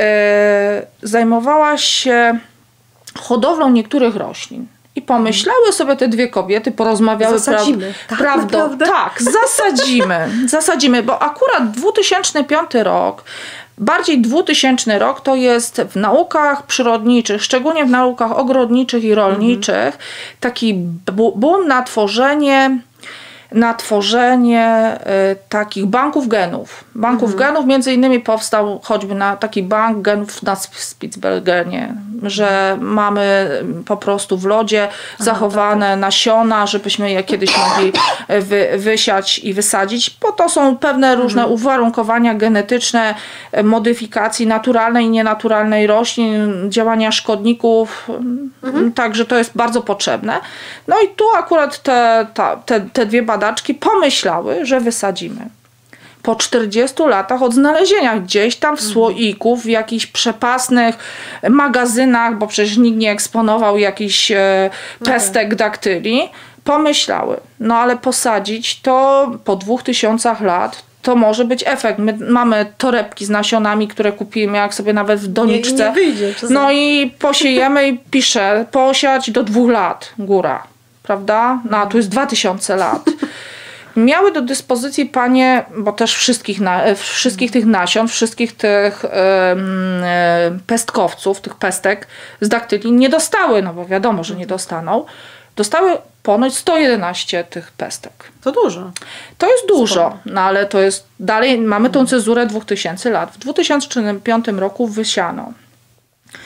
zajmowała się hodowlą niektórych roślin. I pomyślały sobie te dwie kobiety, porozmawiały. Zasadzimy. Pra- tak, prawdą. Tak, zasadzimy. Zasadzimy, bo akurat dwutysięczny piąty rok, bardziej dwutysięczny rok to jest w naukach przyrodniczych, szczególnie w naukach ogrodniczych i rolniczych, mhm. taki boom na tworzenie na tworzenie y, takich banków genów. Banków mhm. genów między innymi powstał choćby na taki bank genów na Spitsbergenie, że mamy po prostu w lodzie Aha, zachowane tak. nasiona, żebyśmy je kiedyś mogli wy, wysiać i wysadzić, bo to są pewne mhm. różne uwarunkowania genetyczne, modyfikacji naturalnej i nienaturalnej roślin, działania szkodników, mhm. także to jest bardzo potrzebne. No i tu akurat te, ta, te, te dwie badania pomyślały, że wysadzimy. Po czterdziestu latach od znalezienia gdzieś tam w słoiku, w jakichś przepasnych magazynach, bo przecież nikt nie eksponował jakichś e, pestek okay. daktyli, pomyślały, no ale posadzić to po dwóch tysiącach lat to może być efekt. My mamy torebki z nasionami, które kupimy, jak sobie nawet w doniczce. Nie, nie wyjdzie, no i posiejemy i pisze, posiać do dwóch lat góra. Prawda? No a tu jest dwa tysiące lat. Miały do dyspozycji panie, bo też wszystkich, na, wszystkich tych nasion, wszystkich tych um, pestkowców, tych pestek z daktyli nie dostały, no bo wiadomo, że nie dostaną. Dostały ponoć sto jedenaście tych pestek. To dużo. To jest dużo, no ale to jest dalej, mamy tą cezurę dwóch tysięcy lat. W dwa tysiące piątym roku wysiano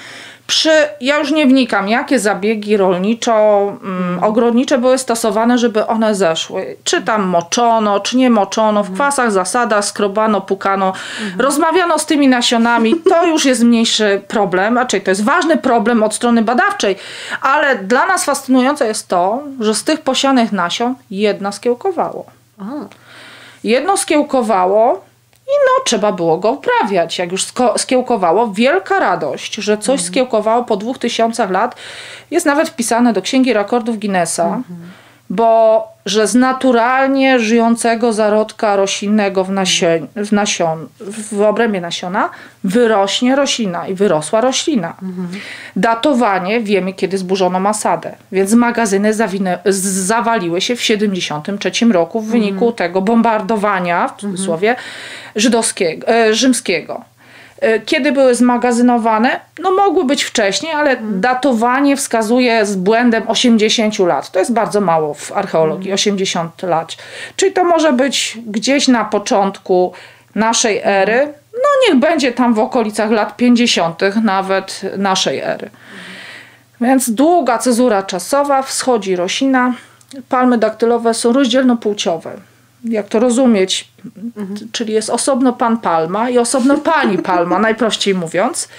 Przy, ja już nie wnikam, jakie zabiegi rolniczo-ogrodnicze były stosowane, żeby one zeszły. Czy tam moczono, czy nie moczono, w kwasach, zasadach, skrobano, pukano, mhm. rozmawiano z tymi nasionami. To już jest mniejszy problem, raczej to jest ważny problem od strony badawczej, ale dla nas fascynujące jest to, że z tych posianych nasion jedna skiełkowało. Aha. Jedno skiełkowało i no trzeba było go uprawiać. Jak już skiełkowało, wielka radość, że coś mhm. skiełkowało po dwóch tysiącach lat. Jest nawet wpisane do Księgi Rekordów Guinnessa, mhm. bo że z naturalnie żyjącego zarodka roślinnego w, nasion, w, nasion, w obrębie nasiona wyrośnie roślina i wyrosła roślina. Mhm. Datowanie wiemy, kiedy zburzono Masadę, więc magazyny zawinę, zawaliły się w siedemdziesiątym trzecim roku w wyniku mhm. tego bombardowania, w cudzysłowie, żydowskiego, e, rzymskiego. Kiedy były zmagazynowane? No mogły być wcześniej, ale hmm. datowanie wskazuje z błędem osiemdziesiąt lat. To jest bardzo mało w archeologii, hmm. osiemdziesiąt lat. Czyli to może być gdzieś na początku naszej ery, no niech będzie tam w okolicach lat pięćdziesiątych nawet naszej ery. Hmm. Więc długa cezura czasowa, wschodzi roślina, palmy daktylowe są rozdzielnopłciowe. Jak to rozumieć? Mhm. Czyli jest osobno pan palma i osobno pani palma, najprościej mówiąc.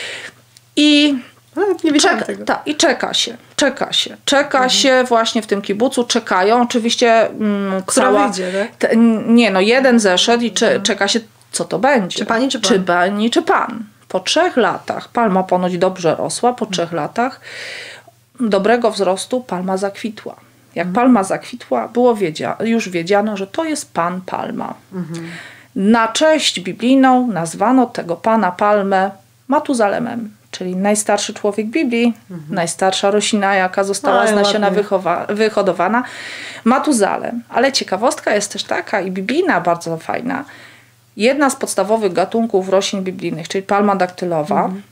I, no, nie czeka, tego. Ta, i czeka się, czeka się. Czeka mhm. się właśnie w tym kibucu, czekają. Oczywiście mm, która cała, wyjdzie, tak? te, nie, no jeden zeszedł i cze, mhm. czeka się, co to będzie. Czy pani, czy pan? Czy pani, czy pan. Po trzech latach, palma ponoć dobrze rosła, po trzech mhm. latach dobrego wzrostu palma zakwitła. Jak palma zakwitła, było wiedzia, już wiedziano, że to jest pan palma. Mhm. Na cześć biblijną nazwano tego pana palmę Matuzalemem, czyli najstarszy człowiek Biblii, mhm. najstarsza roślina, jaka została Aj, z nasiona wychowa, wyhodowana. Matuzalem. Ale ciekawostka jest też taka i biblijna bardzo fajna. Jedna z podstawowych gatunków roślin biblijnych, czyli palma daktylowa, mhm.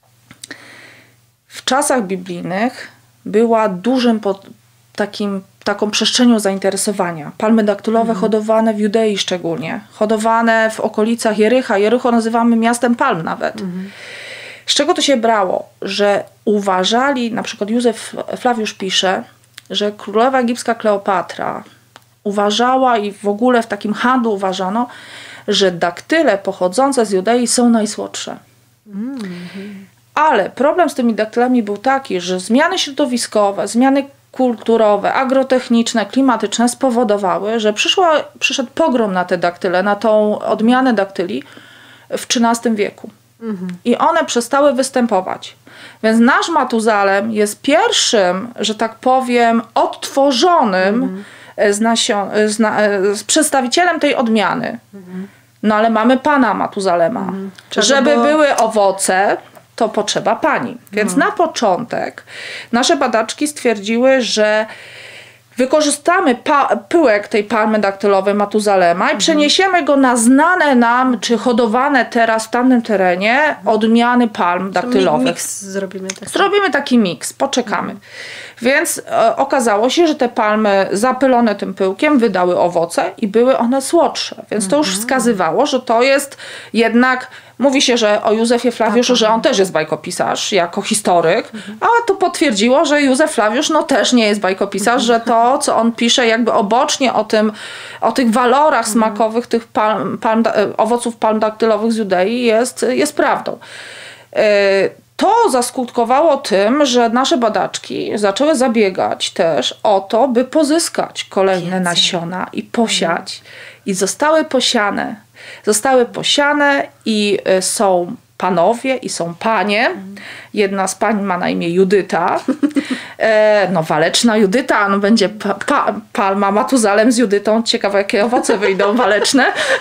w czasach biblijnych była dużym pod, takim, taką przestrzenią zainteresowania. Palmy daktylowe mhm. hodowane w Judei szczególnie. Hodowane w okolicach Jericha. Jericho nazywamy miastem palm nawet. Mhm. Z czego to się brało? Że uważali, na przykład Józef Flawiusz pisze, że królowa egipska Kleopatra uważała i w ogóle w takim handlu uważano, że daktyle pochodzące z Judei są najsłodsze. Mhm. Ale problem z tymi daktylami był taki, że zmiany środowiskowe, zmiany kulturowe, agrotechniczne, klimatyczne spowodowały, że przyszło, przyszedł pogrom na te daktyle, na tą odmianę daktyli w trzynastym wieku. Mhm. I one przestały występować. Więc nasz Matuzalem jest pierwszym, że tak powiem, odtworzonym mhm. z, nasion, z, na, z przedstawicielem tej odmiany. Mhm. No ale mamy pana Matuzalema. Mhm. Żeby było... były owoce, to potrzeba pani. Więc no. na początek nasze badaczki stwierdziły, że wykorzystamy pa- pyłek tej palmy daktylowej Matuzalema i mhm. przeniesiemy go na znane nam, czy hodowane teraz w tamtym terenie odmiany palm daktylowych. Miks zrobimy taki. Zrobimy taki miks, poczekamy. Mhm. Więc e, okazało się, że te palmy zapylone tym pyłkiem wydały owoce i były one słodsze. Więc mhm. to już wskazywało, że to jest jednak... Mówi się, że o Józefie Flawiuszu, że on też jest bajkopisarz jako historyk, mhm. a to potwierdziło, że Józef Flawiusz no też nie jest bajkopisarz, że to, co on pisze jakby obocznie o tym, o tych walorach mhm. smakowych tych palm, palm, owoców palm daktylowych z Judei jest, jest prawdą. To zaskutkowało tym, że nasze badaczki zaczęły zabiegać też o to, by pozyskać kolejne Więcej. nasiona i posiać. I zostały posiane. Zostały posiane i są panowie i są panie. Jedna z pań ma na imię Judyta. E, no waleczna Judyta. No będzie pa, pa, palma Matuzalem z Judytą. Ciekawe, jakie owoce wyjdą waleczne.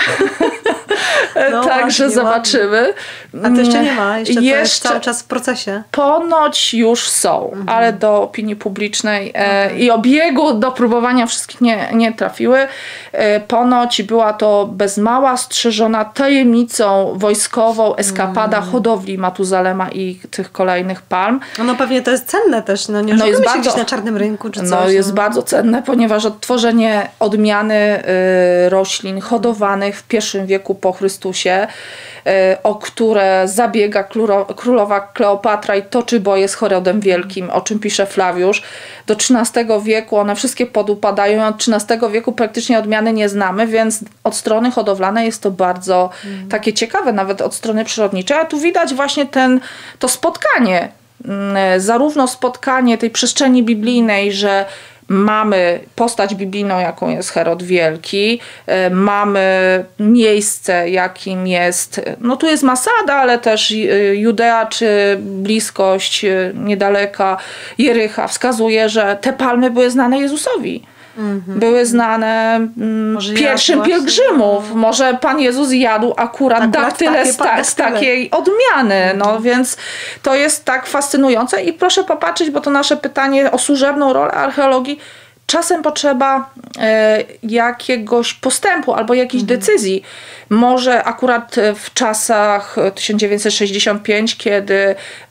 No, Także ładnie, zobaczymy. Ładnie. A to jeszcze nie ma. Jeszcze, jeszcze to jest cały czas w procesie. Ponoć już są, mhm. ale do opinii publicznej e, okay. i obiegu do próbowania wszystkich nie, nie trafiły. E, ponoć była to bez mała strzeżona tajemnicą wojskową eskapada mm. hodowli Matuzalema i tych kolejnych palm. No pewnie to jest cenne też. No nie no jest bardzo, gdzieś na czarnym rynku czy coś. No jest no. bardzo cenne, ponieważ odtworzenie odmiany y, roślin hodowanych w pierwszym wieku po Chrystusie, o które zabiega królowa Kleopatra i toczy boje z Herodem Wielkim, o czym pisze Flawiusz. Do trzynastego wieku one wszystkie podupadają, od trzynastego wieku praktycznie odmiany nie znamy, więc od strony hodowlanej jest to bardzo mm. takie ciekawe, nawet od strony przyrodniczej. A tu widać właśnie ten, to spotkanie, zarówno spotkanie tej przestrzeni biblijnej, że mamy postać biblijną, jaką jest Herod Wielki, mamy miejsce, jakim jest, no tu jest Masada, ale też Judea, czy bliskość niedaleka Jericha wskazuje, że te palmy były znane Jezusowi. Mm-hmm. Były znane może pierwszym pielgrzymów. No. Może Pan Jezus jadł akurat, akurat daktyle z, ta, z takiej odmiany. Mm-hmm. No więc to jest tak fascynujące i proszę popatrzeć, bo to nasze pytanie o służebną rolę archeologii. Czasem potrzeba e, jakiegoś postępu albo jakiejś mhm. decyzji. Może akurat w czasach tysiąc dziewięćset sześćdziesiąt piąty, kiedy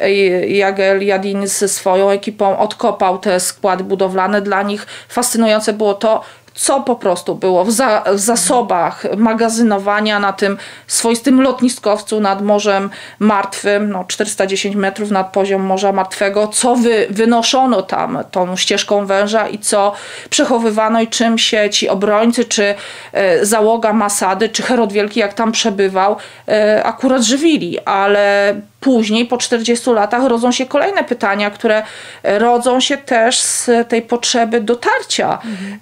Jagel Jadin ze swoją ekipą odkopał te składy budowlane, dla nich fascynujące było to, co po prostu było w, za, w zasobach magazynowania na tym swoistym lotniskowcu nad Morzem Martwym, no czterysta dziesięć metrów nad poziom Morza Martwego, co wy, wynoszono tam tą ścieżką węża i co przechowywano i czym się ci obrońcy, czy e, załoga Masady, czy Herod Wielki, jak tam przebywał, e, akurat żywili, ale później, po czterdziestu latach, rodzą się kolejne pytania, które rodzą się też z tej potrzeby dotarcia mhm.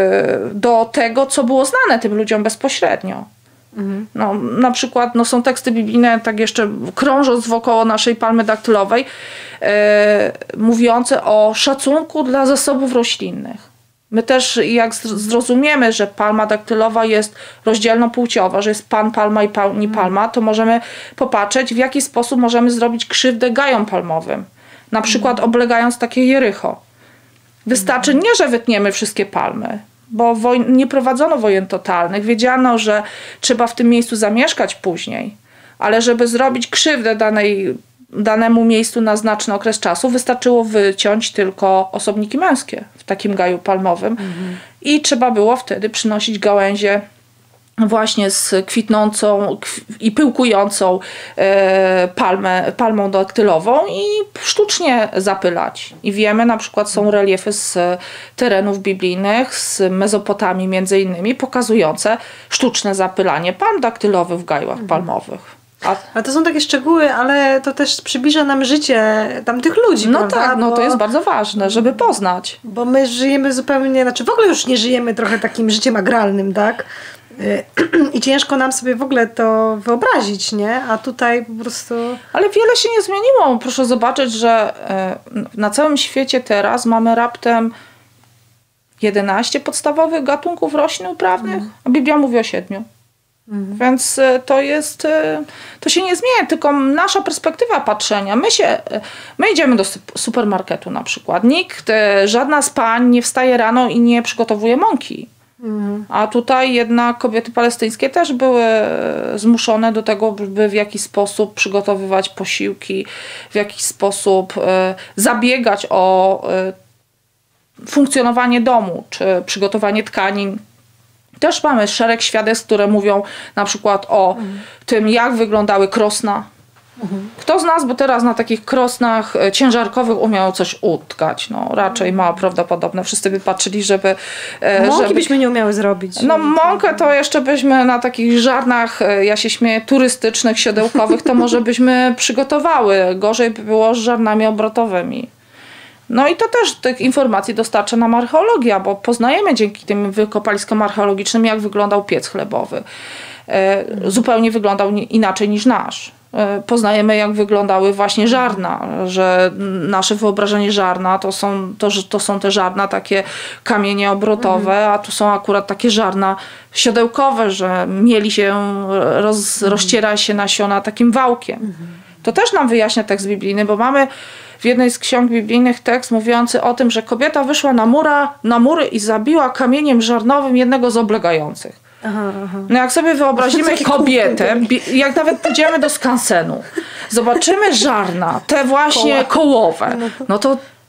do tego, co było znane tym ludziom bezpośrednio. Mhm. No, na przykład no, są teksty biblijne, tak jeszcze krążąc wokoło naszej palmy daktylowej, e, mówiące o szacunku dla zasobów roślinnych. My też jak zrozumiemy, że palma daktylowa jest rozdzielnopłciowa, że jest pan palma i pani palma, to możemy popatrzeć, w jaki sposób możemy zrobić krzywdę gajom palmowym. Na przykład oblegając takie Jericho. Wystarczy nie, że wytniemy wszystkie palmy, bo woj- nie prowadzono wojen totalnych. Wiedziano, że trzeba w tym miejscu zamieszkać później, ale żeby zrobić krzywdę danej danemu miejscu na znaczny okres czasu wystarczyło wyciąć tylko osobniki męskie w takim gaju palmowym mhm. i trzeba było wtedy przynosić gałęzie właśnie z kwitnącą i pyłkującą e, palmę, palmą daktylową i sztucznie zapylać. I wiemy, na przykład są reliefy z terenów biblijnych, z Mezopotamii między innymi, pokazujące sztuczne zapylanie palm daktylowych w gajłach mhm. palmowych. A, a to są takie szczegóły, ale to też przybliża nam życie tamtych ludzi, no prawda? tak, no bo, to jest bardzo ważne, żeby poznać. Bo my żyjemy zupełnie, znaczy w ogóle już nie żyjemy trochę takim życiem agralnym, tak? I ciężko nam sobie w ogóle to wyobrazić, nie? A tutaj po prostu... Ale wiele się nie zmieniło. Proszę zobaczyć, że na całym świecie teraz mamy raptem jedenaście podstawowych gatunków roślin uprawnych, mm. a Biblia mówi o siedmiu. Mhm. Więc to jest, to się nie zmienia, tylko nasza perspektywa patrzenia. My się, my idziemy do supermarketu na przykład. Nikt, żadna z pań nie wstaje rano i nie przygotowuje mąki. Mhm. A tutaj jednak kobiety palestyńskie też były zmuszone do tego, by w jakiś sposób przygotowywać posiłki, w jakiś sposób zabiegać o funkcjonowanie domu, czy przygotowanie tkanin. Też mamy szereg świadectw, które mówią na przykład o mhm. tym, jak wyglądały krosna. Mhm. Kto z nas by teraz na takich krosnach ciężarkowych umiał coś utkać? No raczej mhm. mało prawdopodobne. Wszyscy by patrzyli, żeby... Mąki żeby... byśmy nie umiały zrobić. No mąkę to jeszcze byśmy na takich żarnach, ja się śmieję, turystycznych, siodełkowych, to może byśmy przygotowały. Gorzej by było z żarnami obrotowymi. No i to też tych informacji dostarcza nam archeologia, bo poznajemy dzięki tym wykopaliskom archeologicznym, jak wyglądał piec chlebowy. E, zupełnie wyglądał inaczej niż nasz. E, poznajemy, jak wyglądały właśnie żarna, że nasze wyobrażenie żarna to są, to, to są te żarna takie kamienie obrotowe, mhm. a tu są akurat takie żarna siodełkowe, że mieli się, roz, mhm. rozciera się nasiona takim wałkiem. Mhm. To też nam wyjaśnia tekst biblijny, bo mamy w jednej z ksiąg biblijnych tekst mówiący o tym, że kobieta wyszła na, mura, na mury i zabiła kamieniem żarnowym jednego z oblegających. Aha, aha. No jak sobie wyobrazimy kobietę, jak nawet pójdziemy do skansenu, zobaczymy żarna, te właśnie kołowe, no to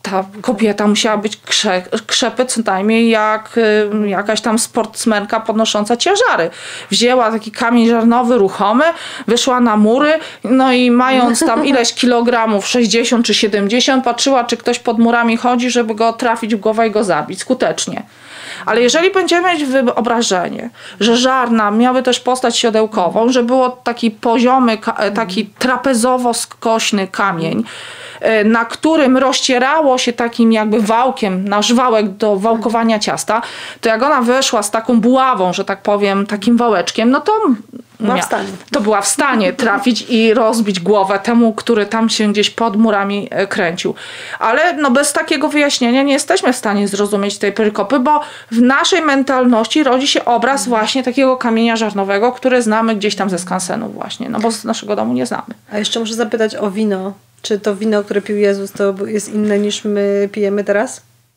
ta kobieta musiała być krze, krzepy co najmniej jak y, jakaś tam sportsmenka podnosząca ciężary. Wzięła taki kamień żarnowy ruchomy, wyszła na mury, no i mając tam ileś kilogramów, sześćdziesiąt czy siedemdziesiąt, patrzyła, czy ktoś pod murami chodzi, żeby go trafić w głowę i go zabić skutecznie. Ale jeżeli będziemy mieć wyobrażenie, że żarna miały też postać siodełkową, że było taki poziomy, taki trapezowo-skośny kamień, na którym rozcierało się takim jakby wałkiem, nasz wałek do wałkowania ciasta, to jak ona weszła z taką buławą, że tak powiem, takim wałeczkiem, no to była w stanie. to była w stanie trafić i rozbić głowę temu, który tam się gdzieś pod murami kręcił. Ale no bez takiego wyjaśnienia nie jesteśmy w stanie zrozumieć tej perykopy, bo w naszej mentalności rodzi się obraz właśnie takiego kamienia żarnowego, który znamy gdzieś tam ze skansenu właśnie, no bo z naszego domu nie znamy. A jeszcze muszę zapytać o wino. Czy to wino, które pił Jezus, to jest inne niż my pijemy teraz?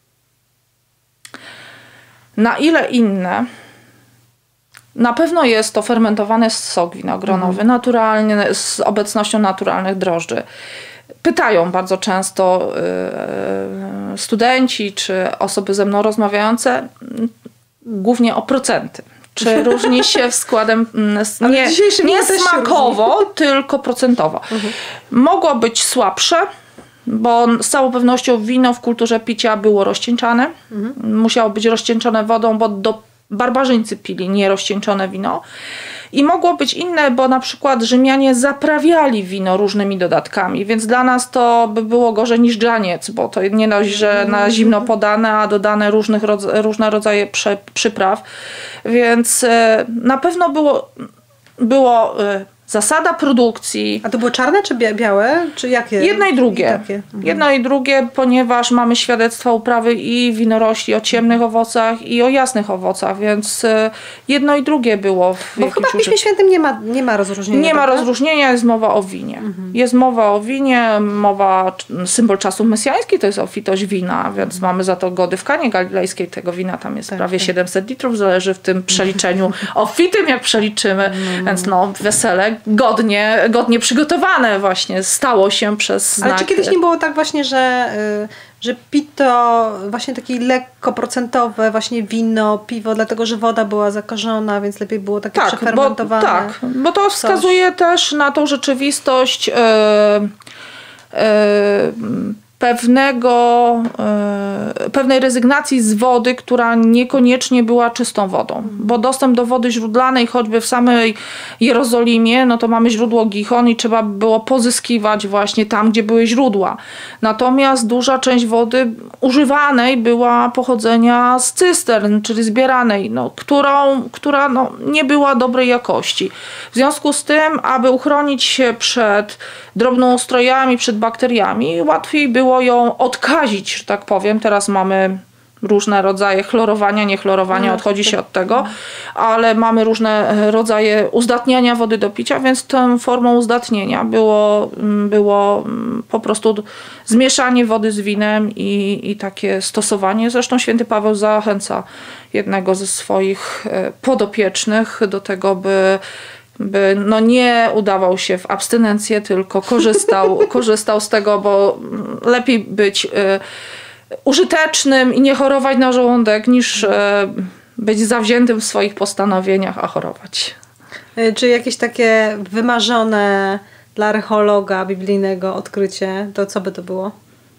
Na ile inne? Na pewno jest to fermentowany sok winogronowy, mhm. naturalnie, z obecnością naturalnych drożdży. Pytają bardzo często y, studenci czy osoby ze mną rozmawiające głównie o procenty. Czy różni się składem nie, nie smakowo, tylko procentowo. Mhm. Mogło być słabsze, bo z całą pewnością wino w kulturze picia było rozcieńczane. Mhm. Musiało być rozcieńczone wodą, bo do barbarzyńcy pili nierozcieńczone wino. I mogło być inne, bo na przykład Rzymianie zaprawiali wino różnymi dodatkami, więc dla nas to by było gorzej niż dżaniec, bo to nie dość, że na zimno podane, a dodane różnych, różne rodzaje prze, przypraw. Więc na pewno było, było zasada produkcji. A to było czarne czy białe? Czy jakie? Jedno i drugie. I mhm. Jedno i drugie, ponieważ mamy świadectwa uprawy i winorośli o ciemnych owocach i o jasnych owocach, więc jedno i drugie było. W Bo chyba w Piśmie Świętym nie ma, nie ma rozróżnienia. Nie ma prawda? rozróżnienia, jest mowa o winie. Mhm. Jest mowa o winie, mowa, symbol czasów mesjańskich to jest obfitość wina, więc mamy za to gody w Kanie Galilejskiej, tego wina tam jest tak, prawie tak. siedemset litrów, zależy w tym przeliczeniu obfitym, jak przeliczymy, mhm. więc no wesele godnie, godnie przygotowane właśnie stało się przez znak. Ale czy kiedyś nie było tak właśnie, że, że pito właśnie takie lekko procentowe, właśnie wino, piwo, dlatego że woda była zakażona, więc lepiej było takie tak, przefermentowane? Bo, tak, bo to wskazuje coś. Też na tą rzeczywistość yy, yy, pewnego, yy, pewnej rezygnacji z wody, która niekoniecznie była czystą wodą. Mhm. Bo dostęp do wody źródlanej, choćby w samej Jerozolimie, no to mamy źródło Gichon i trzeba było pozyskiwać właśnie tam, gdzie były źródła. Natomiast duża część wody używanej była pochodzenia z cystern, czyli zbieranej, no, którą, która no, nie była dobrej jakości. W związku z tym, aby uchronić się przed drobnoustrojami, przed bakteriami, łatwiej było ją odkazić, że tak powiem. Teraz mamy różne rodzaje chlorowania, niechlorowania, odchodzi się od tego, ale mamy różne rodzaje uzdatniania wody do picia, więc tą formą uzdatnienia było, było po prostu zmieszanie wody z winem i, i takie stosowanie. Zresztą święty Paweł zachęca jednego ze swoich podopiecznych do tego, by by no nie udawał się w abstynencję, tylko korzystał, korzystał z tego, bo lepiej być y, użytecznym i nie chorować na żołądek, niż y, być zawziętym w swoich postanowieniach, a chorować. Czy jakieś takie wymarzone dla archeologa biblijnego odkrycie, to co by to było?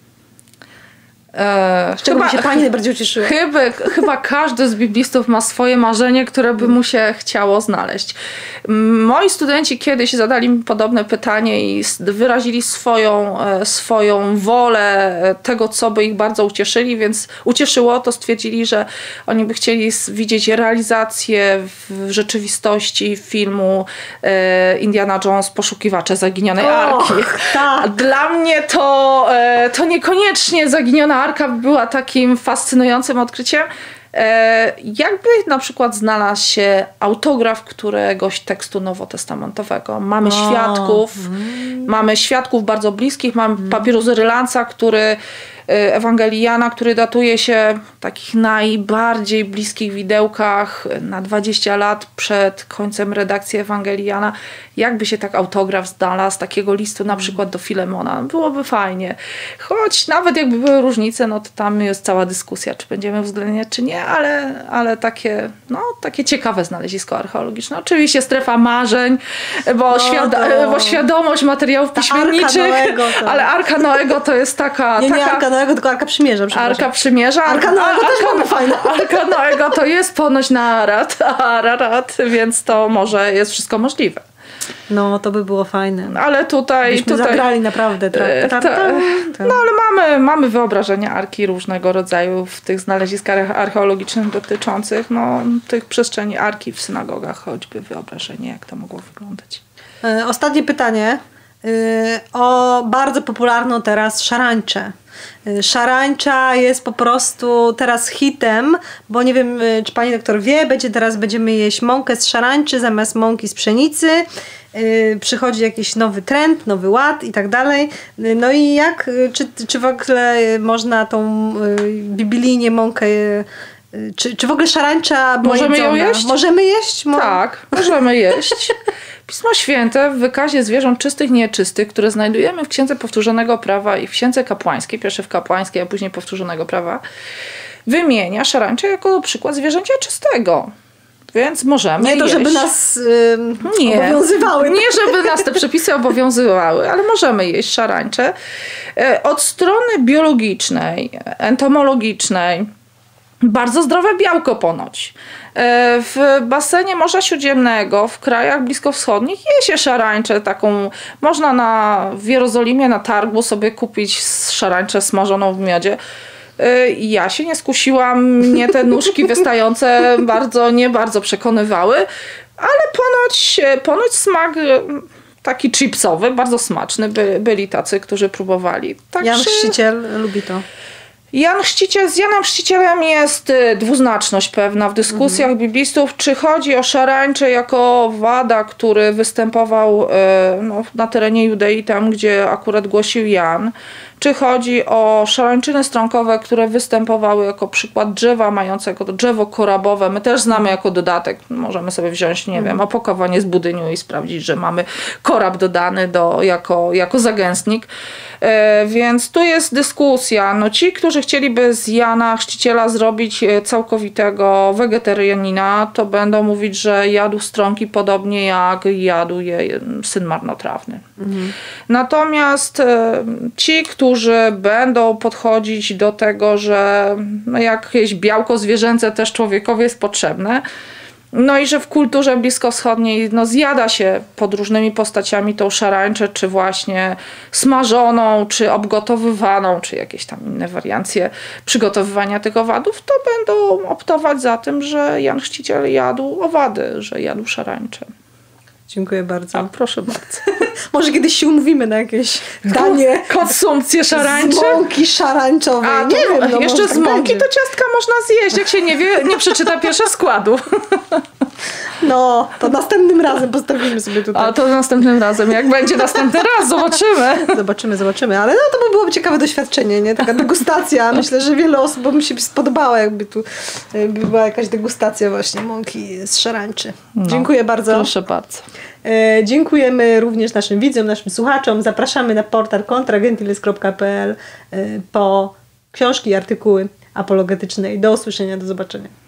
Z czego chyba, by się pani najbardziej ucieszyła? Chyba, chyba każdy z biblistów ma swoje marzenie, które by mu się chciało znaleźć. Moi studenci kiedyś zadali mi podobne pytanie i wyrazili swoją, swoją wolę tego, co by ich bardzo ucieszyli, więc ucieszyło to, stwierdzili, że oni by chcieli widzieć realizację w rzeczywistości filmu Indiana Jones, Poszukiwacze Zaginionej Arki. Tak. Dla mnie to, to niekoniecznie Zaginiona Arka była takim fascynującym odkryciem. Jakby na przykład znalazł się autograf któregoś tekstu nowotestamentowego. Mamy o. świadków, mm. mamy świadków bardzo bliskich, mamy mm. papirus Rylanca, który Ewangelii Jana, który datuje się w takich najbardziej bliskich widełkach na dwadzieścia lat przed końcem redakcji Ewangelii Jana. Jakby się tak autograf znalazł takiego listu na przykład do Filemona, byłoby fajnie. Choć nawet jakby były różnice, no to tam jest cała dyskusja, czy będziemy uwzględniać, czy nie, ale, ale takie, no, takie ciekawe znalezisko archeologiczne. Oczywiście strefa marzeń, bo, no, świad- to... bo świadomość materiałów piśmienniczych, Noego, to... ale Arka Noego to jest taka... Nie, nie taka... Arka Noego, tylko Arka Przymierza. Arka Przymierza. Arka Noego też mamy fajne. Arka Noego to jest ponoć na Ararat, Ararat, więc to może jest wszystko możliwe. No, to by było fajne. Ale tutaj... Byśmy tutaj zagrali naprawdę. Tra, tra, tra, tra, tra. No, ale mamy, mamy wyobrażenia Arki różnego rodzaju w tych znaleziskach archeologicznych dotyczących no, tych przestrzeni Arki w synagogach, choćby wyobrażenie, jak to mogło wyglądać. Ostatnie pytanie o bardzo popularną teraz szarańczę. Szarańcza jest po prostu teraz hitem, bo nie wiem, czy pani doktor wie, będzie teraz będziemy jeść mąkę z szarańczy zamiast mąki z pszenicy. Yy, przychodzi jakiś nowy trend, nowy ład i tak dalej. Yy, no i jak, czy, czy w ogóle można tą yy, biblijnie mąkę, yy, czy, czy w ogóle szarańcza była Możemy jedzona? ją jeść? Możemy jeść? Mo- tak, możemy jeść. Pismo Święte w wykazie zwierząt czystych i nieczystych, które znajdujemy w Księdze Powtórzonego Prawa i w Księdze Kapłańskiej, pierwsze w Kapłańskiej, a później Powtórzonego Prawa, wymienia szarańczę jako przykład zwierzęcia czystego. Więc możemy Nie to, jeść. żeby nas yy, nie, obowiązywały. Nie, żeby nas te przepisy obowiązywały, ale możemy jeść szarańcze. Od strony biologicznej, entomologicznej, bardzo zdrowe białko ponoć. W basenie Morza Śródziemnego, w krajach bliskowschodnich je się szarańczę taką. Można na, w Jerozolimie na targu sobie kupić szarańczę smażoną w miodzie. Ja się nie skusiłam, mnie te nóżki wystające bardzo, nie bardzo przekonywały, ale ponoć, ponoć smak taki chipsowy, bardzo smaczny, by, byli tacy, którzy próbowali. Także... Jan Chrzciciel lubi to. Jan Chrzciciel, z Janem Chrzcicielem jest dwuznaczność pewna w dyskusjach mhm. biblistów, czy chodzi o szarańczę jako wada, który występował no, na terenie Judei, tam gdzie akurat głosił Jan, czy chodzi o szarańczyny strąkowe, które występowały jako przykład drzewa mającego to drzewo korabowe. My też znamy jako dodatek. Możemy sobie wziąć, nie wiem, opakowanie z budyniu i sprawdzić, że mamy korab dodany do, jako, jako zagęstnik. E, więc tu jest dyskusja. No ci, którzy chcieliby z Jana Chrzciciela zrobić całkowitego wegetarianina, to będą mówić, że jadł strąki podobnie jak jadł je syn marnotrawny. Mhm. Natomiast e, ci, którzy którzy będą podchodzić do tego, że no jakieś białko zwierzęce też człowiekowi jest potrzebne. No i że w kulturze bliskowschodniej no zjada się pod różnymi postaciami tą szarańczę, czy właśnie smażoną, czy obgotowywaną, czy jakieś tam inne wariancje przygotowywania tych owadów, to będą optować za tym, że Jan Chrzciciel jadł owady, że jadł szarańczę. Dziękuję bardzo. A, proszę bardzo. Może kiedyś się umówimy na jakieś danie. Konsumpcję szarańczy? Z mąki szarańczowej. A, nie to, wiem, no jeszcze z tak mąki będzie. to ciastka można zjeść, jak się nie wie, nie przeczyta pierwsze składu. No, to następnym razem postawimy sobie tutaj. A to następnym razem. Jak będzie następny raz, zobaczymy. Zobaczymy, zobaczymy. Ale no to by byłoby ciekawe doświadczenie, nie? Taka degustacja. Myślę, że wiele osób mi się spodobała, jakby tu jakby była jakaś degustacja właśnie mąki z szarańczy. No, dziękuję bardzo. Proszę bardzo. E, dziękujemy również naszym widzom, naszym słuchaczom. Zapraszamy na portal kontragentiles kropka p l e, po książki i artykuły apologetyczne. Do usłyszenia, do zobaczenia.